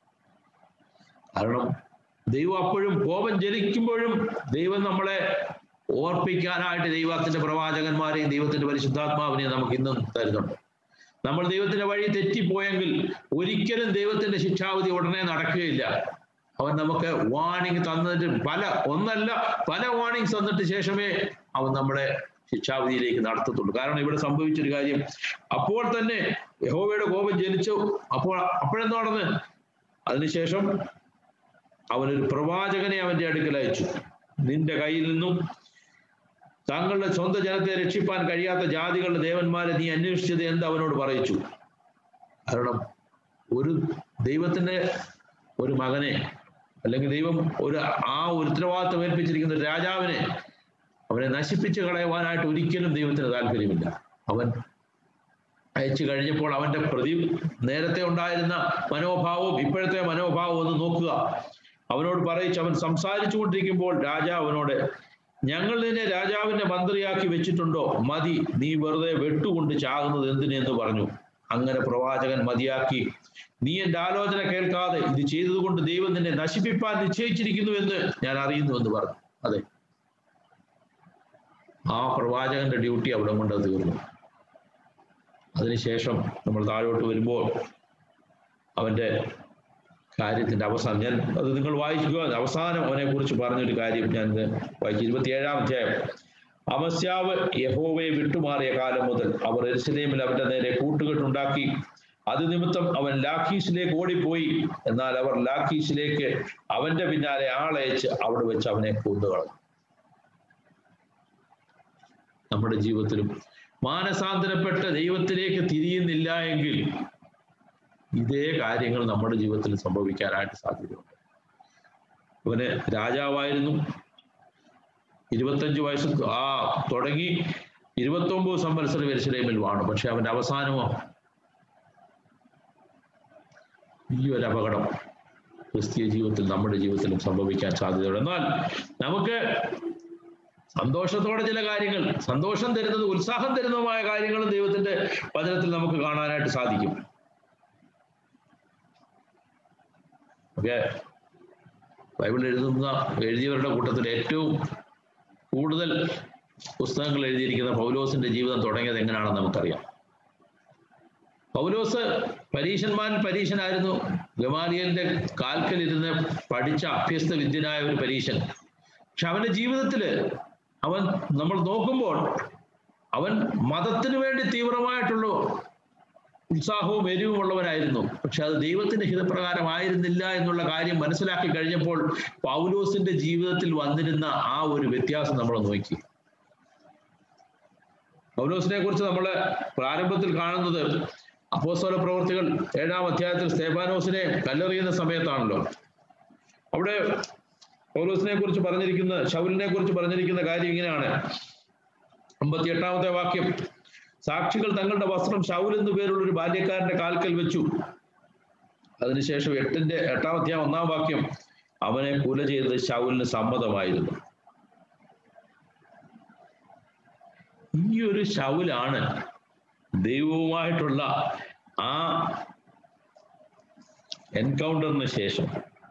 A: കാരണം ദൈവം അപ്പോഴും കോപം ജ്വലിക്കുമ്പോഴും ദൈവം നമ്മളെ ഓർപ്പിക്കാനായിട്ട് ദൈവത്തിന്റെ പ്രവാചകന്മാരെയും ദൈവത്തിന്റെ പരിശുദ്ധാത്മാവിനെയും നമുക്ക് ഇന്നും തരുന്നുണ്ട്. നമ്മൾ ദൈവത്തിന്റെ വഴി തെറ്റിപ്പോയെങ്കിൽ ഒരിക്കലും ദൈവത്തിന്റെ ശിക്ഷാവിധി ഉടനെ നടക്കുകയില്ല. അവൻ നമുക്ക് വാണിംഗ് തന്നിട്ട് പല വാണിംഗ്സ് തന്നിട്ട് ശേഷമേ അവൻ നമ്മളെ ശിക്ഷാവിധിയിലേക്ക് നടത്തത്തുള്ളൂ. കാരണം ഇവിടെ സംഭവിച്ചൊരു കാര്യം, അപ്പോൾ തന്നെ യഹോവയുടെ കോപം ജ്വലിച്ചു. അപ്പോഴെന്താ നടന്ന്? അതിനുശേഷം അവനൊരു പ്രവാചകനെ അവന്റെ അടുക്കൽ അയച്ചു. നിന്റെ കയ്യിൽ നിന്നും താങ്കളുടെ സ്വന്തം ജനത്തെ രക്ഷിപ്പാൻ കഴിയാത്ത ജാതികളുടെ ദേവന്മാരെ നീ അന്വേഷിച്ചത് എന്ത് അവനോട് പറയിച്ചു. കാരണം ഒരു ദൈവത്തിന്റെ ഒരു മകനെ, അല്ലെങ്കിൽ ദൈവം ഒരു ഉത്തരവാദിത്വം ഏൽപ്പിച്ചിരിക്കുന്ന ഒരു രാജാവിനെ, അവനെ നശിപ്പിച്ച് കളയുവാനായിട്ട് ഒരിക്കലും ദൈവത്തിന് താല്പര്യമില്ല. അവൻ അയച്ചു കഴിഞ്ഞപ്പോൾ അവന്റെ നേരത്തെ ഉണ്ടായിരുന്ന മനോഭാവവും ഇപ്പോഴത്തെ മനോഭാവവും ഒന്ന് നോക്കുക. അവനോട് പറയിച്ച് അവൻ സംസാരിച്ചു കൊണ്ടിരിക്കുമ്പോൾ രാജാവ് അവനോട്, ഞങ്ങൾ നിന്നെ രാജാവിന്റെ മന്ത്രിയാക്കി വെച്ചിട്ടുണ്ടോ? മതി, നീ വെറുതെ വെട്ടുകൊണ്ട് ചാകുന്നത് എന്തിനെന്ന് പറഞ്ഞു. അങ്ങനെ പ്രവാചകൻ മതിയാക്കി, നീ എൻ്റെ ആലോചന കേൾക്കാതെ ഇത് ചെയ്തതുകൊണ്ട് ദൈവം നിന്നെ നശിപ്പിപ്പാൻ നിശ്ചയിച്ചിരിക്കുന്നു എന്ന് ഞാൻ അറിയുന്നു എന്ന് പറഞ്ഞു. അതെ, ആ പ്രവാചകന്റെ ഡ്യൂട്ടി അവിടെ കൊണ്ട് തീർന്നു. അതിനുശേഷം നമ്മൾ താഴോട്ട് വരുമ്പോൾ അവന്റെ കാര്യത്തിന്റെ അവസാനം, അത് നിങ്ങൾ വായിക്കുക. അവസാനം അവനെ കുറിച്ച് പറഞ്ഞൊരു കാര്യം ഞാൻ വായിച്ചു. 27-ാം അധ്യായം. അമസ്യാവ് യഹോവയെ വിട്ടുമാറിയ കാലം മുതൽ അവർ യെരൂശലേമിൽ അവന്റെ നേരെ കൂട്ടുകെട്ടുണ്ടാക്കി. അത് നിമിത്തം അവൻ ലാഖീഷിലേക്ക് ഓടിപ്പോയി. എന്നാൽ അവർ ലാഖീഷിലേക്ക് അവന്റെ പിന്നാലെ ആളയച്ച് അവിടെ വെച്ച് അവനെ കൊന്നുകളഞ്ഞു. നമ്മുടെ ജീവിതത്തിലും മാനസാന്തരപ്പെട്ട് ദൈവത്തിലേക്ക് തിരിയുന്നില്ല എങ്കിൽ ഇതേ കാര്യങ്ങൾ നമ്മുടെ ജീവിതത്തിൽ സംഭവിക്കാനായിട്ട് സാധ്യതയുണ്ട്. അവന് രാജാവായിരുന്നു, 25 വയസ്സ് തുടങ്ങി 29 സംവത്സരം യെരൂശലേമിൽ വാണു. പക്ഷെ അവന്റെ അവസാനമോ ഈ ഒരു അപകടം ക്രിസ്തീയ ജീവിതത്തിൽ നമ്മുടെ ജീവിതത്തിലും സംഭവിക്കാൻ സാധ്യതയുണ്ട്. എന്നാൽ നമുക്ക് സന്തോഷത്തോടെ ചില കാര്യങ്ങൾ, സന്തോഷം തരുന്നതും ഉത്സാഹം തരുന്നതുമായ കാര്യങ്ങളും ദൈവത്തിന്റെ വചനത്തിൽ നമുക്ക് കാണാനായിട്ട് സാധിക്കും. ഓക്കെ, ബൈബിൾ എഴുതിയവരുടെ കൂട്ടത്തിൽ ഏറ്റവും കൂടുതൽ പുസ്തകങ്ങൾ എഴുതിയിരിക്കുന്ന പൗലോസിന്റെ ജീവിതം തുടങ്ങിയത് എങ്ങനെയാണെന്ന് നമുക്കറിയാം. പൗലോസ് പരീശന്മാരിൽ പരീശനായിരുന്നു. ഗമാലിയലിന്റെ കാൽക്കലിരുന്ന് പഠിച്ച അഭ്യസ്ത വിദ്യനായ ഒരു പരീശൻ. പക്ഷെ അവന്റെ ജീവിതത്തില് നമ്മൾ നോക്കുമ്പോൾ അവൻ മതത്തിന് വേണ്ടി തീവ്രമായിട്ടുള്ള ഉത്സാഹവും എരിവുമുള്ളവനായിരുന്നു. പക്ഷെ അത് ദൈവത്തിന്റെ ഹിതപ്രകാരമായിരുന്നില്ല എന്നുള്ള കാര്യം മനസ്സിലാക്കി കഴിഞ്ഞപ്പോൾ പൗലോസിന്റെ ജീവിതത്തിൽ വന്നിരുന്ന ആ ഒരു വ്യത്യാസം നമ്മൾ നോക്കി. പൗലോസിനെ കുറിച്ച് നമ്മൾ പ്രാരംഭത്തിൽ കാണുന്നത് അപ്പോസ്തല പ്രവൃത്തികൾ 7-ാം അധ്യായത്തിൽ സ്തെഫാനോസിനെ കല്ലെറിയുന്ന സമയത്താണല്ലോ. അവിടെ പൗലോസിനെ കുറിച്ച് ശൗലിനെ കുറിച്ച് പറഞ്ഞിരിക്കുന്ന കാര്യം ഇങ്ങനെയാണ്. 58-ാമത്തെ വാക്യം, സാക്ഷികൾ തങ്ങളുടെ വസ്ത്രം ശൗൽ എന്നു പേരുള്ള ഒരു ബാല്യക്കാരന്റെ കാൽക്കൽ വെച്ചു. അതിനുശേഷം 8-ാം അധ്യായം 1-ാം വാക്യം, അവനെ കൊല ചെയ്തത് ശൗലിന് സമ്മതമായിരുന്നു. ഈ ഒരു ശൗലാണ് ദൈവവുമായിട്ടുള്ള ആ എൻകൗണ്ടറിന് ശേഷം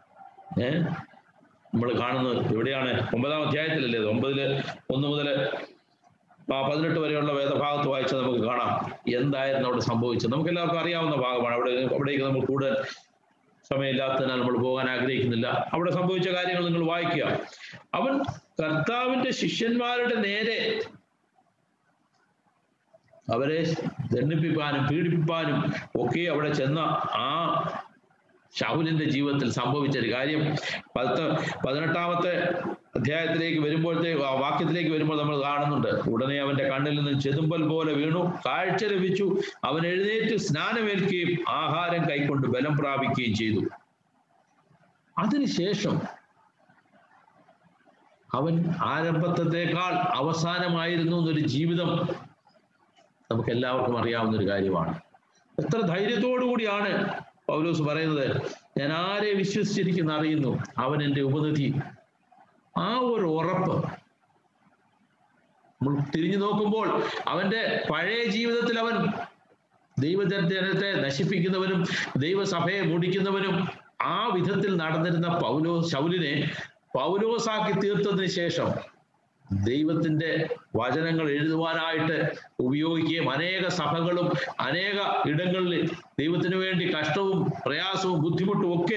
A: നമ്മൾ കാണുന്നത് എവിടെയാണ്? 9-ാം അധ്യായത്തിലല്ലേ? 1 മുതൽ 18 വരെയുള്ള വേദഭാഗത്ത് വായിച്ചാൽ നമുക്ക് കാണാം എന്തായിരുന്നു അവിടെ സംഭവിച്ചത്. നമുക്ക് എല്ലാവർക്കും അറിയാവുന്ന ഭാഗമാണ്. അവിടേക്ക് നമ്മൾ കൂടുതൽ സമയമില്ലാത്തതിനാൽ നമ്മൾ പോകാൻ ആഗ്രഹിക്കുന്നില്ല. അവിടെ സംഭവിച്ച കാര്യങ്ങൾ നിങ്ങൾ വായിക്കുക. അവൻ കർത്താവിന്റെ ശിഷ്യന്മാരുടെ നേരെ അവരെ ദണ്ഡിപ്പിക്കാനും പീഡിപ്പിക്കാനും ഒക്കെ അവിടെ ചെന്ന ആ ശൗലിന്റെ ജീവിതത്തിൽ സംഭവിച്ച ഒരു കാര്യം 18-ാമത്തെ അധ്യായത്തിലേക്ക് വാക്യത്തിലേക്ക് വരുമ്പോൾ നമ്മൾ കാണുന്നുണ്ട്. ഉടനെ അവന്റെ കണ്ണിൽ നിന്ന് ചെതുമ്പൽ പോലെ വീണു, കാഴ്ച ലഭിച്ചു. അവൻ എഴുന്നേറ്റ് സ്നാനമേൽക്കുകയും ആഹാരം കൈക്കൊണ്ട് ബലം പ്രാപിക്കുകയും ചെയ്തു. അതിനുശേഷം അവൻ ആരംഭത്തേക്കാൾ അവസാനമായിരുന്നു എന്നൊരു ജീവിതം നമുക്ക് എല്ലാവർക്കും അറിയാവുന്ന ഒരു കാര്യമാണ്. എത്ര ധൈര്യത്തോടു കൂടിയാണ് പൗലോസ് പറയുന്നത്, ഞാൻ ആരെ വിശ്വസിച്ചിരിക്കുന്ന അറിയുന്നു, അവൻ എൻ്റെ ഉപനിധി. ആ ഒരു ഉറപ്പ് നമ്മൾ തിരിഞ്ഞു നോക്കുമ്പോൾ അവന്റെ പഴയ ജീവിതത്തിൽ അവൻ ദൈവജനത്തെ നശിപ്പിക്കുന്നവനും ദൈവസഭയെ മുടിക്കുന്നവനും ആ വിധത്തിൽ നടന്നിരുന്ന ശൗലിനെ പൗലോസാക്കി തീർത്തതിന് ശേഷം ദൈവത്തിന്റെ വചനങ്ങൾ എഴുതുവാനായിട്ട് ഉപയോഗിക്കുകയും അനേക സഭകളും അനേക ഇടങ്ങളിൽ ദൈവത്തിന് വേണ്ടി കഷ്ടവും പ്രയാസവും ബുദ്ധിമുട്ടും ഒക്കെ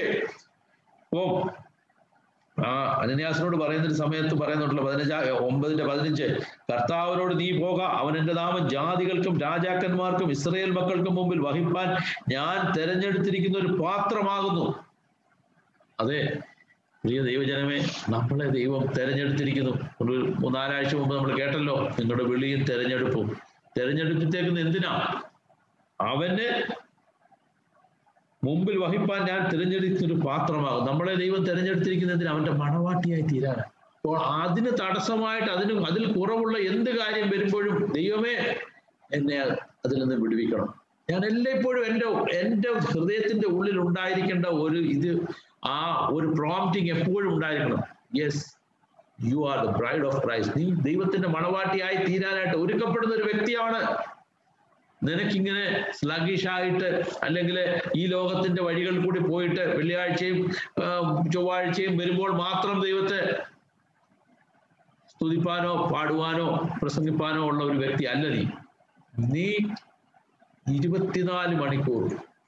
A: അനന്യാസിനോട് പറയുന്നൊരു സമയത്ത് പറയുന്നുണ്ടല്ലോ 9:15, കർത്താവിനോട് നീ പോക, അവൻ എൻ്റെ നാമം ജാതികൾക്കും രാജാക്കന്മാർക്കും ഇസ്രായേൽ മക്കൾക്കും മുമ്പിൽ വഹിപ്പാൻ ഞാൻ തെരഞ്ഞെടുത്തിരിക്കുന്ന ഒരു പാത്രമാകുന്നു. അതെ പ്രിയ ദൈവജനമേ, നമ്മളെ ദൈവം തെരഞ്ഞെടുത്തിരിക്കുന്നു. ഒരു 3-4 ആഴ്ച മുമ്പ് നമ്മൾ കേട്ടല്ലോ, നിങ്ങളുടെ വിളിയും തെരഞ്ഞെടുപ്പും. തെരഞ്ഞെടുപ്പിത്തേക്കുന്ന എന്തിനാ? അവന്റെ മുമ്പിൽ വഹിപ്പാൻ ഞാൻ തിരഞ്ഞെടുത്തൊരു പാത്രമാകും. നമ്മളെ ദൈവം തിരഞ്ഞെടുത്തിരിക്കുന്നതിന് അവന്റെ മണവാട്ടിയായി തീരാൻ. അപ്പോൾ അതിന് തടസ്സമായിട്ട് അതിൽ കുറവുള്ള എന്ത് കാര്യം വരുമ്പോഴും ദൈവമേ എന്നെ അതിൽ നിന്ന് വിടുവിക്കണം. ഞാൻ എല്ലായ്പ്പോഴും എൻ്റെ ഹൃദയത്തിന്റെ ഉള്ളിൽ ഉണ്ടായിരിക്കേണ്ട ഒരു പ്രോംപ്റ്റിങ് എപ്പോഴും ഉണ്ടായിരിക്കണം. Yes, you are the bride of Christ. നീ ദൈവത്തിന്റെ മണവാട്ടിയായി തീരാനായിട്ട് ഒരുക്കപ്പെടുന്ന ഒരു വ്യക്തിയാണ്. നിനക്കിങ്ങനെ സ്ലഗിഷായിട്ട് അല്ലെങ്കിൽ ഈ ലോകത്തിന്റെ വഴികളിൽ കൂടി പോയിട്ട് വെള്ളിയാഴ്ചയും ചൊവ്വാഴ്ചയും വരുമ്പോൾ മാത്രം ദൈവത്തെ സ്തുതിപ്പാനോ പാടുവാനോ പ്രസംഗിപ്പാനോ ഉള്ള ഒരു വ്യക്തി അല്ല നീ 24 മണിക്കൂർ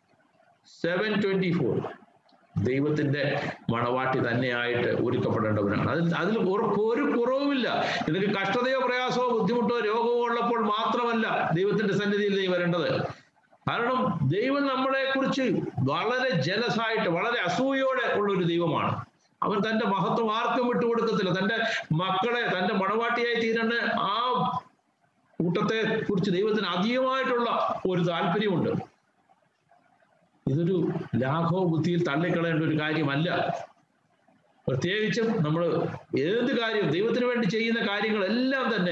A: 7/24 ദൈവത്തിന്റെ മണവാട്ടി തന്നെയായിട്ട് ഒരുക്കപ്പെടേണ്ടവനാണ്. അതിൽ ഒരു കുറവുമില്ല. നിനക്ക് കഷ്ടതയോ പ്രയാസമോ ബുദ്ധിമുട്ടോ രോഗമോ ഉള്ളപ്പോൾ മാത്രമല്ല ദൈവത്തിന്റെ സന്നിധിയിൽ നീ വരേണ്ടത്. കാരണം ദൈവം നമ്മളെ കുറിച്ച് വളരെ ജലസായിട്ട് വളരെ അസൂയോടെ ഉള്ള ഒരു ദൈവമാണ്. അവൻ തന്റെ മഹത്വം ആർക്കും വിട്ടുകൊടുക്കത്തില്ല. തന്റെ മക്കളെ തന്റെ മണവാട്ടിയായി തീരേണ്ട ആ കൂട്ടത്തെ കുറിച്ച് ദൈവത്തിന് അധികമായിട്ടുള്ള ഒരു താല്പര്യമുണ്ട്. ഇതൊരു ലാഘവ ബുദ്ധിയിൽ തള്ളിക്കളയേണ്ട ഒരു കാര്യമല്ല. പ്രത്യേകിച്ചും നമ്മൾ ഏത് കാര്യം ദൈവത്തിന് വേണ്ടി ചെയ്യുന്ന കാര്യങ്ങളെല്ലാം തന്നെ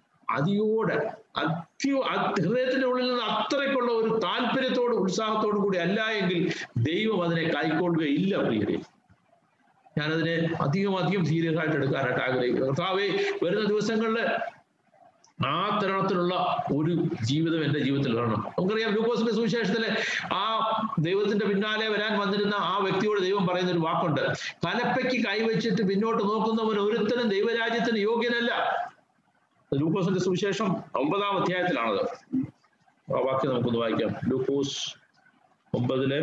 A: ഹൃദയത്തിന്റെ ഉള്ളിൽ നിന്ന് അത്രയ്ക്കുള്ള ഒരു താല്പര്യത്തോടും ഉത്സാഹത്തോടും കൂടി അല്ല എങ്കിൽ ദൈവം അതിനെ കൈക്കൊള്ളുകയില്ല. പ്രിയരെ, ഞാനതിനെ അധികം സീരിയസ് ആയിട്ട് എടുക്കാനായിട്ട് ആഗ്രഹിക്കുന്നു. കർത്താവേ, വരുന്ന ദിവസങ്ങളിൽ ആ തരണത്തിലുള്ള ഒരു ജീവിതം എൻ്റെ ജീവിതത്തിൽ വരണം. നമുക്കറിയാം ലൂക്കോസിന്റെ സുവിശേഷത്തിലെ ആ ദൈവത്തിന്റെ പിന്നാലെ വരാൻ വന്നിരുന്ന ആ വ്യക്തിയോട് ദൈവം പറയുന്ന ഒരു വാക്കുണ്ട്, കലപ്പയ്ക്ക് കൈവച്ചിട്ട് പിന്നോട്ട് നോക്കുന്നവൻ ഒരുത്തനും ദൈവരാജ്യത്തിന് യോഗ്യനല്ല. ലൂക്കോസിന്റെ സുവിശേഷം 9-ാം അധ്യായത്തിലാണത്. ആ വാക്യം നമുക്കൊന്ന് വായിക്കാം. ലൂക്കോസ് 9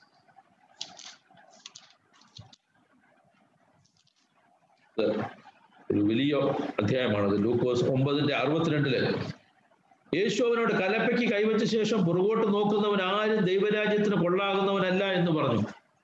A: ഒരു വലിയ അധ്യായമാണത്. ലൂക്കോസ് 9:62 യേശു അവനോട് കലപ്പയ്ക്ക് കൈവച്ച ശേഷം പുറകോട്ട് നോക്കുന്നവൻ ആരും ദൈവരാജ്യത്തിന് കൊള്ളാകുന്നവനല്ല എന്ന് പറഞ്ഞു.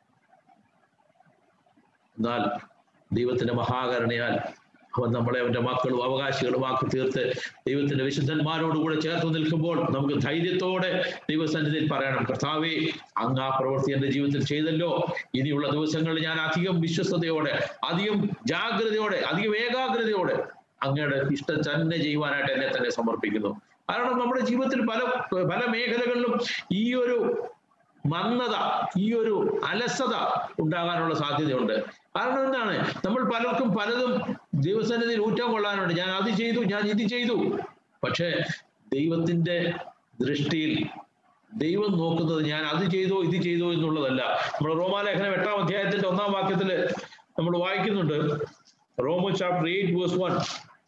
A: എന്നാൽ ദൈവത്തിന്റെ മഹാകരുണയാൽ അവൻ നമ്മളെ അവന്റെ മക്കളും അവകാശികളും ആക്കി തീർത്ത് ദൈവത്തിന്റെ വിശുദ്ധന്മാരോടുകൂടെ ചേർത്ത് നിൽക്കുമ്പോൾ നമുക്ക് ധൈര്യത്തോടെ ദൈവസന്നിധിയിൽ പറയണം, കർത്താവേ, അങ്ങ് ആ പ്രവൃത്തി എൻ്റെ ജീവിതത്തിൽ ചെയ്തല്ലോ. ഇനിയുള്ള ദിവസങ്ങളിൽ ഞാൻ അധികം വിശ്വസ്തയോടെ, അധികം ജാഗ്രതയോടെ, അധികം ഏകാഗ്രതയോടെ അങ്ങയുടെ ഇഷ്ടം തന്നെ ചെയ്യുവാനായിട്ട് എന്നെ തന്നെ സമർപ്പിക്കുന്നു. കാരണം നമ്മുടെ ജീവിതത്തിൽ പല മേഖലകളിലും ഈ ഒരു മന്ദത, ഈ ഒരു അലസത ഉണ്ടാകാനുള്ള സാധ്യതയുണ്ട്. കാരണം എന്താണ്, നമ്മൾ പലർക്കും പലതും ദൈവസന്നിധിയിൽ ഊറ്റം കൊള്ളാനുണ്ട്. ഞാൻ അത് ചെയ്തു, ഞാൻ ഇത് ചെയ്തു. പക്ഷേ ദൈവത്തിന്റെ ദൃഷ്ടിയിൽ ദൈവം നോക്കുന്നത് ഞാൻ അത് ചെയ്തോ ഇത് ചെയ്തോ എന്നുള്ളതല്ല. നമ്മൾ റോമാലേഖനം 8-ാം അധ്യായത്തിന്റെ 1-ാം വാക്യത്തിൽ നമ്മൾ വായിക്കുന്നുണ്ട്. Roman chapter 8:1.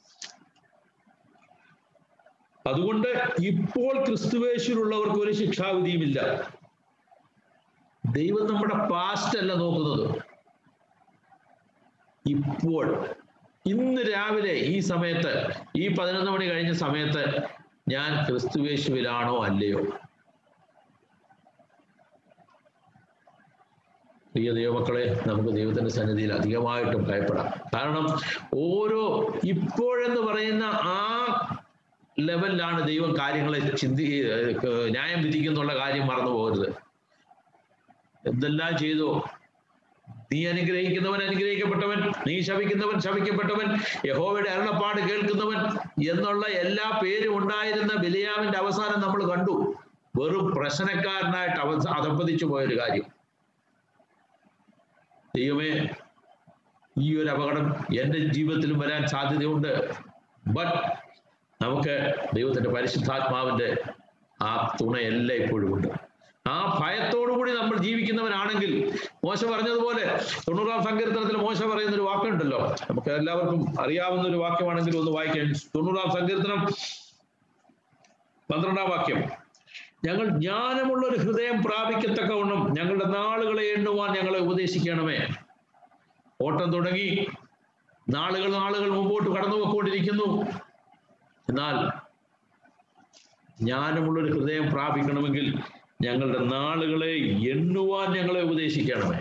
A: അതുകൊണ്ട് ഇപ്പോൾ ക്രിസ്തുവേശുവിലുള്ളവർക്ക് ഒരു ശിക്ഷാവിധിയുമില്ല. ദൈവം നമ്മുടെ പാസ്റ്റ് അല്ല നോക്കുന്നത്, ഇപ്പോൾ ഇന്ന് രാവിലെ ഈ സമയത്ത്, ഈ 11 മണി കഴിഞ്ഞ സമയത്ത് ഞാൻ ക്രിസ്തുവേശുവിലാണോ അല്ലയോ? പ്രിയ ദൈവമക്കളെ, നമുക്ക് ദൈവത്തിന്റെ സന്നിധിയിൽ അധികമായിട്ടും ഭയപ്പെടാം. കാരണം ഓരോ ഇപ്പോഴെന്ന് പറയുന്ന ആ ലെവലിലാണ് ദൈവം കാര്യങ്ങളെ ന്യായം വിധിക്കുന്നുള്ള കാര്യം മറന്നു പോകരുത്. എന്തെല്ലാം ചെയ്തോ, നീ അനുഗ്രഹിക്കുന്നവൻ അനുഗ്രഹിക്കപ്പെട്ടവൻ, നീ ശപിക്കുന്നവൻ ശപിക്കപ്പെട്ടവൻ, യഹോവയുടെ അരുളപ്പാട് കേൾക്കുന്നവൻ എന്നുള്ള എല്ലാ പേരും ഉണ്ടായിരുന്ന ബിലെയാമിന്റെ അവസാനം നമ്മൾ കണ്ടു. വെറും പ്രശ്നക്കാരനായിട്ട് അധപ്പതിച്ചു പോയൊരു കാര്യം. ദൈവമേ, ഈ ഒരു അപകടം എൻ്റെ ജീവിതത്തിലും വരാൻ സാധ്യതയുണ്ട്. ബട്ട് നമുക്ക് ദൈവത്തിന്റെ പരിശുദ്ധാത്മാവിന്റെ ആ തുണയെല്ലാം ഇപ്പോഴും ഉണ്ട്. ആ ഭയത്തോടുകൂടി നമ്മൾ ജീവിക്കുന്നവനാണെങ്കിൽ, മോശ പറഞ്ഞതുപോലെ 90-ാം സങ്കീർത്തനത്തിൽ മോശ പറയുന്ന ഒരു വാക്കുണ്ടല്ലോ, നമുക്ക് എല്ലാവർക്കും അറിയാവുന്ന ഒരു വാക്യമാണെങ്കിൽ ഒന്ന് വായിക്കാൻ. 90-ാം സങ്കീർത്തനം 12-ാം വാക്യം. ഞങ്ങൾ ജ്ഞാനമുള്ള ഒരു ഹൃദയം പ്രാപിക്കത്തക്കവണ്ണം ഞങ്ങളുടെ നാളുകളെ എണ്ണുവാൻ ഞങ്ങളെ ഉപദേശിക്കണമേ. ഓട്ടം തുടങ്ങി, നാളുകൾ മുമ്പോട്ട് കടന്നു പോയിക്കൊണ്ടിരിക്കുന്നു. എന്നാൽ ജ്ഞാനമുള്ളൊരു ഹൃദയം പ്രാപിക്കണമെങ്കിൽ ഞങ്ങളുടെ നാളുകളെ എണ്ണുവാൻ ഞങ്ങളെ ഉപദേശിക്കണമേ.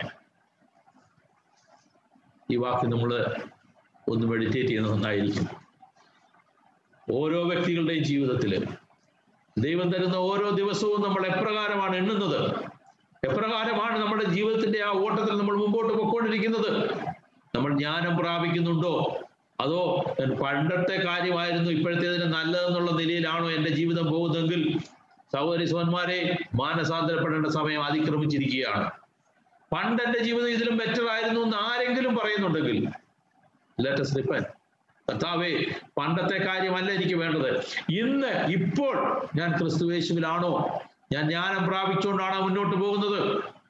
A: ഈ വാക്ക് നമ്മൾ ഒന്ന് മെഡിറ്റേറ്റ് ചെയ്യുന്നത് നന്നായിരിക്കും. ഓരോ വ്യക്തികളുടെയും ജീവിതത്തിൽ ദൈവം തരുന്ന ഓരോ ദിവസവും നമ്മൾ എപ്രകാരമാണ് എണ്ണുന്നത്, എപ്രകാരമാണ് നമ്മുടെ ജീവിതത്തിന്റെ ആ ഓട്ടത്തിൽ നമ്മൾ മുമ്പോട്ട് പോയിക്കൊണ്ടിരിക്കുന്നത്? നമ്മൾ ജ്ഞാനം പ്രാപിക്കുന്നുണ്ടോ? അതോ പണ്ടത്തെ കാര്യമായിരുന്നു ഇപ്പോഴത്തേതിന് നല്ലതെന്നുള്ള നിലയിലാണോ എൻ്റെ ജീവിതം പോകുന്നതെങ്കിൽ, സഹോദരി സഹോദരന്മാരെ, മാനസാന്തരപ്പെടേണ്ട സമയം അതിക്രമിച്ചിരിക്കുകയാണ്. പണ്ട് എൻ്റെ ജീവിതം ഇതിലും ബെറ്റർ ആയിരുന്നു എന്ന് ആരെങ്കിലും പറയുന്നുണ്ടെങ്കിൽ, ലെറ്റ് us repent. കർത്താവേ, പണ്ടത്തെ കാര്യമല്ല എനിക്ക് വേണ്ടത്. ഇന്ന് ഇപ്പോൾ ഞാൻ ക്രിസ്തുവേശുവിലാണോ? ഞാൻ ജ്ഞാനം പ്രാപിച്ചുകൊണ്ടാണോ മുന്നോട്ട് പോകുന്നത്?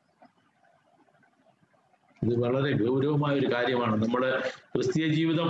A: ഇത് വളരെ ഗൗരവമായ ഒരു കാര്യമാണ്. നമ്മുടെ ക്രിസ്തീയ ജീവിതം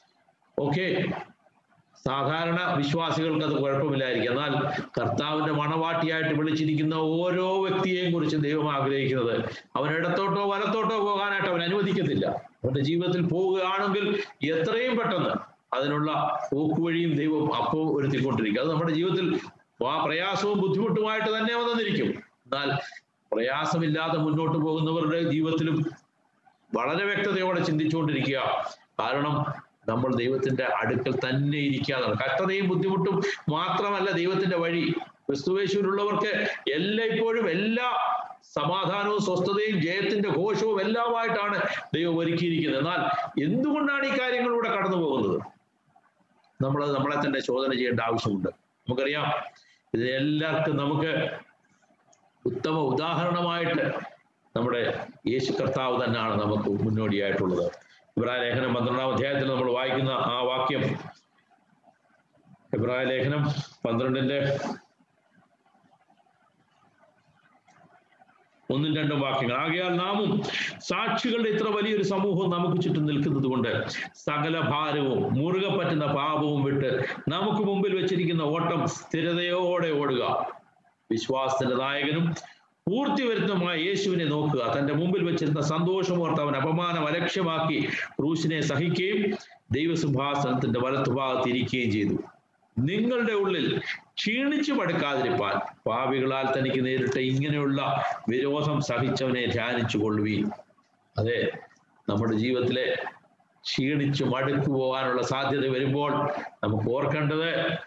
A: സാധാരണ വിശ്വാസികൾക്ക് അത് കുഴപ്പമില്ലായിരിക്കും. എന്നാൽ കർത്താവിന്റെ മണവാട്ടിയായിട്ട് വിളിച്ചിരിക്കുന്ന ഓരോ വ്യക്തിയെയും കുറിച്ച് ദൈവം ആഗ്രഹിക്കുന്നത് അവൻ ഇടത്തോട്ടോ വലത്തോട്ടോ പോകാനായിട്ട് അവൻ അനുവദിക്കത്തില്ല. അവന്റെ ജീവിതത്തിൽ പോവുകയാണെങ്കിൽ എത്രയും പെട്ടെന്ന് അതിനുള്ള പോക്കുവഴിയും ദൈവം അപ്പോൾ ഒരുത്തിക്കൊണ്ടിരിക്കും. അത് നമ്മുടെ ജീവിതത്തിൽ ആ പ്രയാസവും ബുദ്ധിമുട്ടുമായിട്ട് തന്നെ വന്നിരിക്കും. എന്നാൽ പ്രയാസമില്ലാതെ മുന്നോട്ട് പോകുന്നവരുടെ ജീവിതത്തിലും വളരെ വ്യക്തതയോടെ ചിന്തിച്ചുകൊണ്ടിരിക്കുക. കാരണം നമ്മൾ ദൈവത്തിന്റെ അടുക്കൽ തന്നെ ഇരിക്കാതെ, കഷ്ടതയും ബുദ്ധിമുട്ടും മാത്രമല്ല ദൈവത്തിന്റെ വഴി. ക്രിസ്തുവേശുവിലുള്ളവർക്ക് എല്ലായ്പ്പോഴും എല്ലാ സമാധാനവും സ്വസ്ഥതയും ജയത്തിന്റെ ഘോഷവും എല്ലാമായിട്ടാണ് ദൈവം ഒരുക്കിയിരിക്കുന്നത്. എന്നാൽ എന്തുകൊണ്ടാണ് ഈ കാര്യങ്ങളിലൂടെ കടന്നു പോകുന്നത്? നമ്മളെ തന്നെ ചോദന ചെയ്യേണ്ട ആവശ്യമുണ്ട്. നമുക്കറിയാം, ഇതിനെല്ലാവർക്കും നമുക്ക് ഉത്തമ ഉദാഹരണമായിട്ട് നമ്മുടെ യേശു കർത്താവ് തന്നെയാണ് നമുക്ക് മുന്നോടിയായിട്ടുള്ളത്. ഇബ്രായ ലേഖനം 12-ാം അധ്യായത്തിൽ നമ്മൾ വായിക്കുന്ന ആ വാക്യം, എബ്രായ ലേഖനം 12-ന്റെ 1-2 വാക്യങ്ങൾ. ആകയാൽ നാമും സാക്ഷികളുടെ ഇത്ര വലിയൊരു സമൂഹം നമുക്ക് ചുറ്റും നിൽക്കുന്നത് കൊണ്ട് സകല ഭാരവും മുറുകെ പറ്റുന്ന പാപവും വിട്ട് നമുക്ക് മുമ്പിൽ വെച്ചിരിക്കുന്ന ഓട്ടം സ്ഥിരതയോടെ ഓടുക. വിശ്വാസത്തിന്റെ നായകനും പൂർത്തി വരുത്തുമായ യേശുവിനെ നോക്കുക. തന്റെ മുമ്പിൽ വെച്ചിരുന്ന സന്തോഷമോർത്ത് അവൻ അപമാനം അലക്ഷ്യമാക്കി ക്രൂശിനെ സഹിക്കുകയും ദൈവസിംഹാസനത്തിന്റെ വലത്തുഭാഗത്ത് ഇരിക്കുകയും ചെയ്തു. നിങ്ങളുടെ ഉള്ളിൽ ക്ഷീണിച്ചു പടുക്കാതിരിപ്പാൻ പാപികളാൽ തനിക്ക് നേരിട്ട ഇങ്ങനെയുള്ള വിരോധം സഹിച്ചവനെ ധ്യാനിച്ചു കൊള്ളുവീൻ. അതെ, നമ്മുടെ ജീവിതത്തിലെ ക്ഷീണിച്ചു മടുക്കു പോകാനുള്ള സാധ്യത വരുമ്പോൾ നമുക്ക് ഓർക്കേണ്ടത്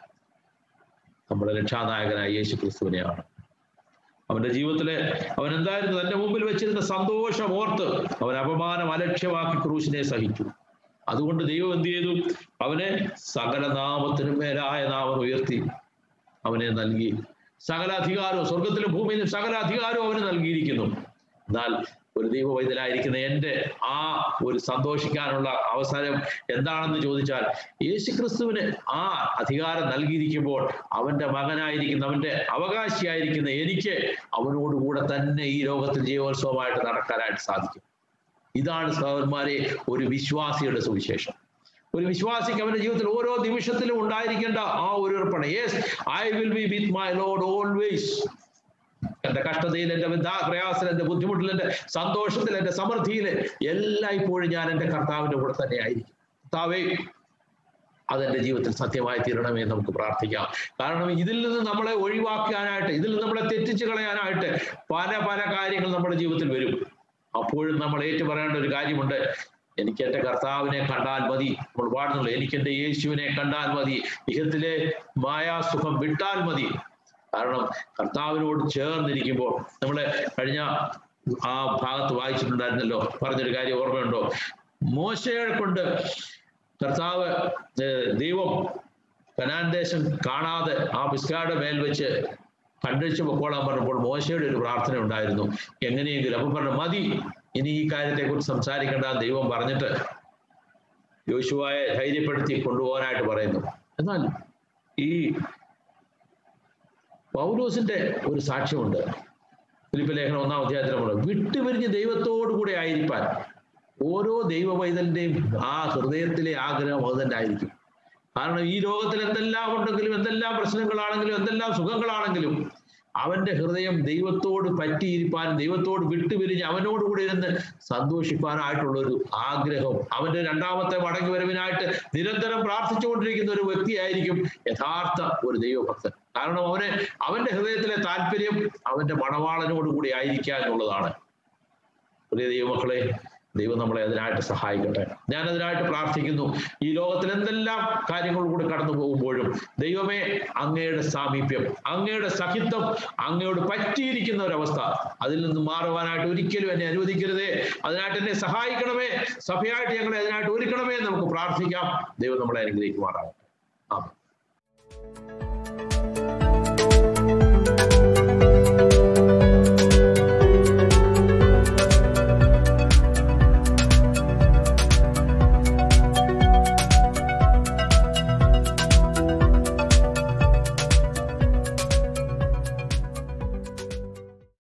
A: നമ്മുടെ രക്ഷാനായകനായ യേശു ക്രിസ്തുവിനെയാണ്. അവന്റെ ജീവിതത്തിലെ അവൻ എന്തായിരുന്നു? തന്റെ മുമ്പിൽ വെച്ചിരുന്ന സന്തോഷം ഓർത്ത് അവൻ അപമാനം അലക്ഷ്യമാക്കി ക്രൂശിനെ സഹിച്ചു. അതുകൊണ്ട് ദൈവം എന്ത് ചെയ്തു? അവനെ സകല നാമത്തിനും മേലായ നാമം ഉയർത്തി അവനെ നൽകി. സകല അധികാരവും, സ്വർഗത്തിലും ഭൂമിയിലും സകല അധികാരവും അവന് നൽകിയിരിക്കുന്നു. എന്നാൽ ഒരു ദൈവവൈതലായിരിക്കുന്ന എൻ്റെ ആ ഒരു സന്തോഷിക്കാനുള്ള അവസരം എന്താണെന്ന് ചോദിച്ചാൽ, യേശുക്രിസ്തുവിന് ആ അധികാരം നൽകിയിരിക്കുമ്പോൾ അവന്റെ മകനായിരിക്കുന്ന, അവന്റെ അവകാശിയായിരിക്കുന്ന എനിക്ക് അവനോടുകൂടെ തന്നെ ഈ ലോകത്തിൽ ജയോത്സവമായിട്ട് നടക്കാനായിട്ട് സാധിക്കും. ഇതാണ് സഹോദരന്മാരെ ഒരു വിശ്വാസിയുടെ സുവിശേഷം. ഒരു വിശ്വാസിക്ക് അവന്റെ ജീവിതത്തിൽ ഓരോ നിമിഷത്തിലും ഉണ്ടായിരിക്കേണ്ട ആ ഒരു ഉറപ്പാണ്. Yes, I will be with my Lord always. എന്റെ കഷ്ടതയിൽ, എന്റെ പ്രയാസത്തിൽ, എന്റെ ബുദ്ധിമുട്ടിൽ, എന്റെ സന്തോഷത്തിൽ, എന്റെ സമൃദ്ധിയിൽ എല്ലായ്പ്പോഴും ഞാൻ എൻ്റെ കർത്താവിന്റെ കൂടെ തന്നെ ആയിരിക്കും. കർത്താവേ, അതെന്റെ ജീവിതത്തിൽ സത്യമായി തീരണമേ എന്ന് നമുക്ക് പ്രാർത്ഥിക്കാം. കാരണം ഇതിൽ നിന്ന് നമ്മളെ ഒഴിവാക്കാനായിട്ട്, ഇതിൽ നിന്ന് നമ്മളെ തെറ്റിച്ച് കളയാനായിട്ട് പല പല കാര്യങ്ങൾ നമ്മുടെ ജീവിതത്തിൽ വരും. അപ്പോഴും നമ്മൾ ഏറ്റു പറയേണ്ട ഒരു കാര്യമുണ്ട്. എനിക്ക് എൻ്റെ കർത്താവിനെ കണ്ടാൽ മതി. നമ്മൾ പാടുന്നുള്ളൂ, എനിക്ക് എൻ്റെ യേശുവിനെ കണ്ടാൽ മതി, ഇഹത്തിലെ മായാസുഖം വിട്ടാൽ മതി. കാരണം കർത്താവിനോട് ചേർന്നിരിക്കുമ്പോൾ, നമ്മൾ കഴിഞ്ഞ ആ ഭാഗത്ത് വായിച്ചിട്ടുണ്ടായിരുന്നല്ലോ, പറഞ്ഞൊരു കാര്യം ഓർമ്മയുണ്ടോ? മോശയെ കൊണ്ട് കർത്താവ്, ദൈവം കനാൻ ദേശം കാണാതെ ആ പിസ്ഗയുടെ മേൽ വെച്ച് കണ്ടഴിച്ചു പൊക്കോളാൻ പറഞ്ഞപ്പോൾ മോശയുടെ ഒരു പ്രാർത്ഥന ഉണ്ടായിരുന്നു. എങ്ങനെയെങ്കിലും അപ്പം പറഞ്ഞു, മതി, ഇനി ഈ കാര്യത്തെക്കുറിച്ച് സംസാരിക്കേണ്ട ദൈവം പറഞ്ഞിട്ട് യോശുവയെ ധൈര്യപ്പെടുത്തി കൊണ്ടുപോകാനായിട്ട് പറയുന്നു. എന്നാൽ ഈ പൗലോസിന്റെ ഒരു സാക്ഷ്യമുണ്ട്. ഫിലിപ്പി ലേഖനം 1-ാം അധ്യായത്തിൽ വിട്ടുപിരിഞ്ഞ് ദൈവത്തോടു കൂടെ ആയിരിക്കാൻ ഓരോ ദൈവ പൈതലിന്റെയും ആ ഹൃദയത്തിലെ ആഗ്രഹം അത് തന്നെ ആയിരിക്കും. കാരണം ഈ ലോകത്തിൽ എന്തെല്ലാം ഉണ്ടെങ്കിലും, എന്തെല്ലാം പ്രശ്നങ്ങളാണെങ്കിലും, എന്തെല്ലാം സുഖങ്ങളാണെങ്കിലും, അവന്റെ ഹൃദയം ദൈവത്തോട് പറ്റിയിരിക്കാനും, ദൈവത്തോട് വിട്ടുപിരിഞ്ഞ് അവനോടുകൂടി ഇരുന്ന് സന്തോഷിക്കാനായിട്ടുള്ളൊരു ആഗ്രഹം, അവന്റെ രണ്ടാമത്തെ മടങ്ങി വരവിനായിട്ട് നിരന്തരം പ്രാർത്ഥിച്ചുകൊണ്ടിരിക്കുന്ന ഒരു വ്യക്തിയായിരിക്കും യഥാർത്ഥ ഒരു ദൈവഭക്തൻ. കാരണം അവന്റെ ഹൃദയത്തിലെ താല്പര്യം അവന്റെ മണവാളനോടുകൂടി ആയിരിക്കുക എന്നുള്ളതാണ്. പ്രിയ ദൈവമക്കളെ, ദൈവം നമ്മളെ അതിനായിട്ട് സഹായിക്കട്ടെ. ഞാൻ അതിനായിട്ട് പ്രാർത്ഥിക്കുന്നു. ഈ ലോകത്തിൽ എന്തെല്ലാം കാര്യങ്ങൾ കൂടി കടന്നു പോകുമ്പോഴും ദൈവമേ, അങ്ങയുടെ സാമീപ്യം, അങ്ങയുടെ സഹിത്വം, അങ്ങയോട് പറ്റിയിരിക്കുന്ന ഒരവസ്ഥ, അതിൽ നിന്ന് മാറുവാനായിട്ട് ഒരിക്കലും എന്നെ അനുവദിക്കരുതേ. അതിനായിട്ട് എന്നെ സഹായിക്കണമേ. സഭയായിട്ട് ഞങ്ങളെ അതിനായിട്ട് ഒരുക്കണമേ എന്ന് നമുക്ക് പ്രാർത്ഥിക്കാം. ദൈവം നമ്മളെ അനുഗ്രഹിക്കുമാറാകട്ടെ. ആമേൻ.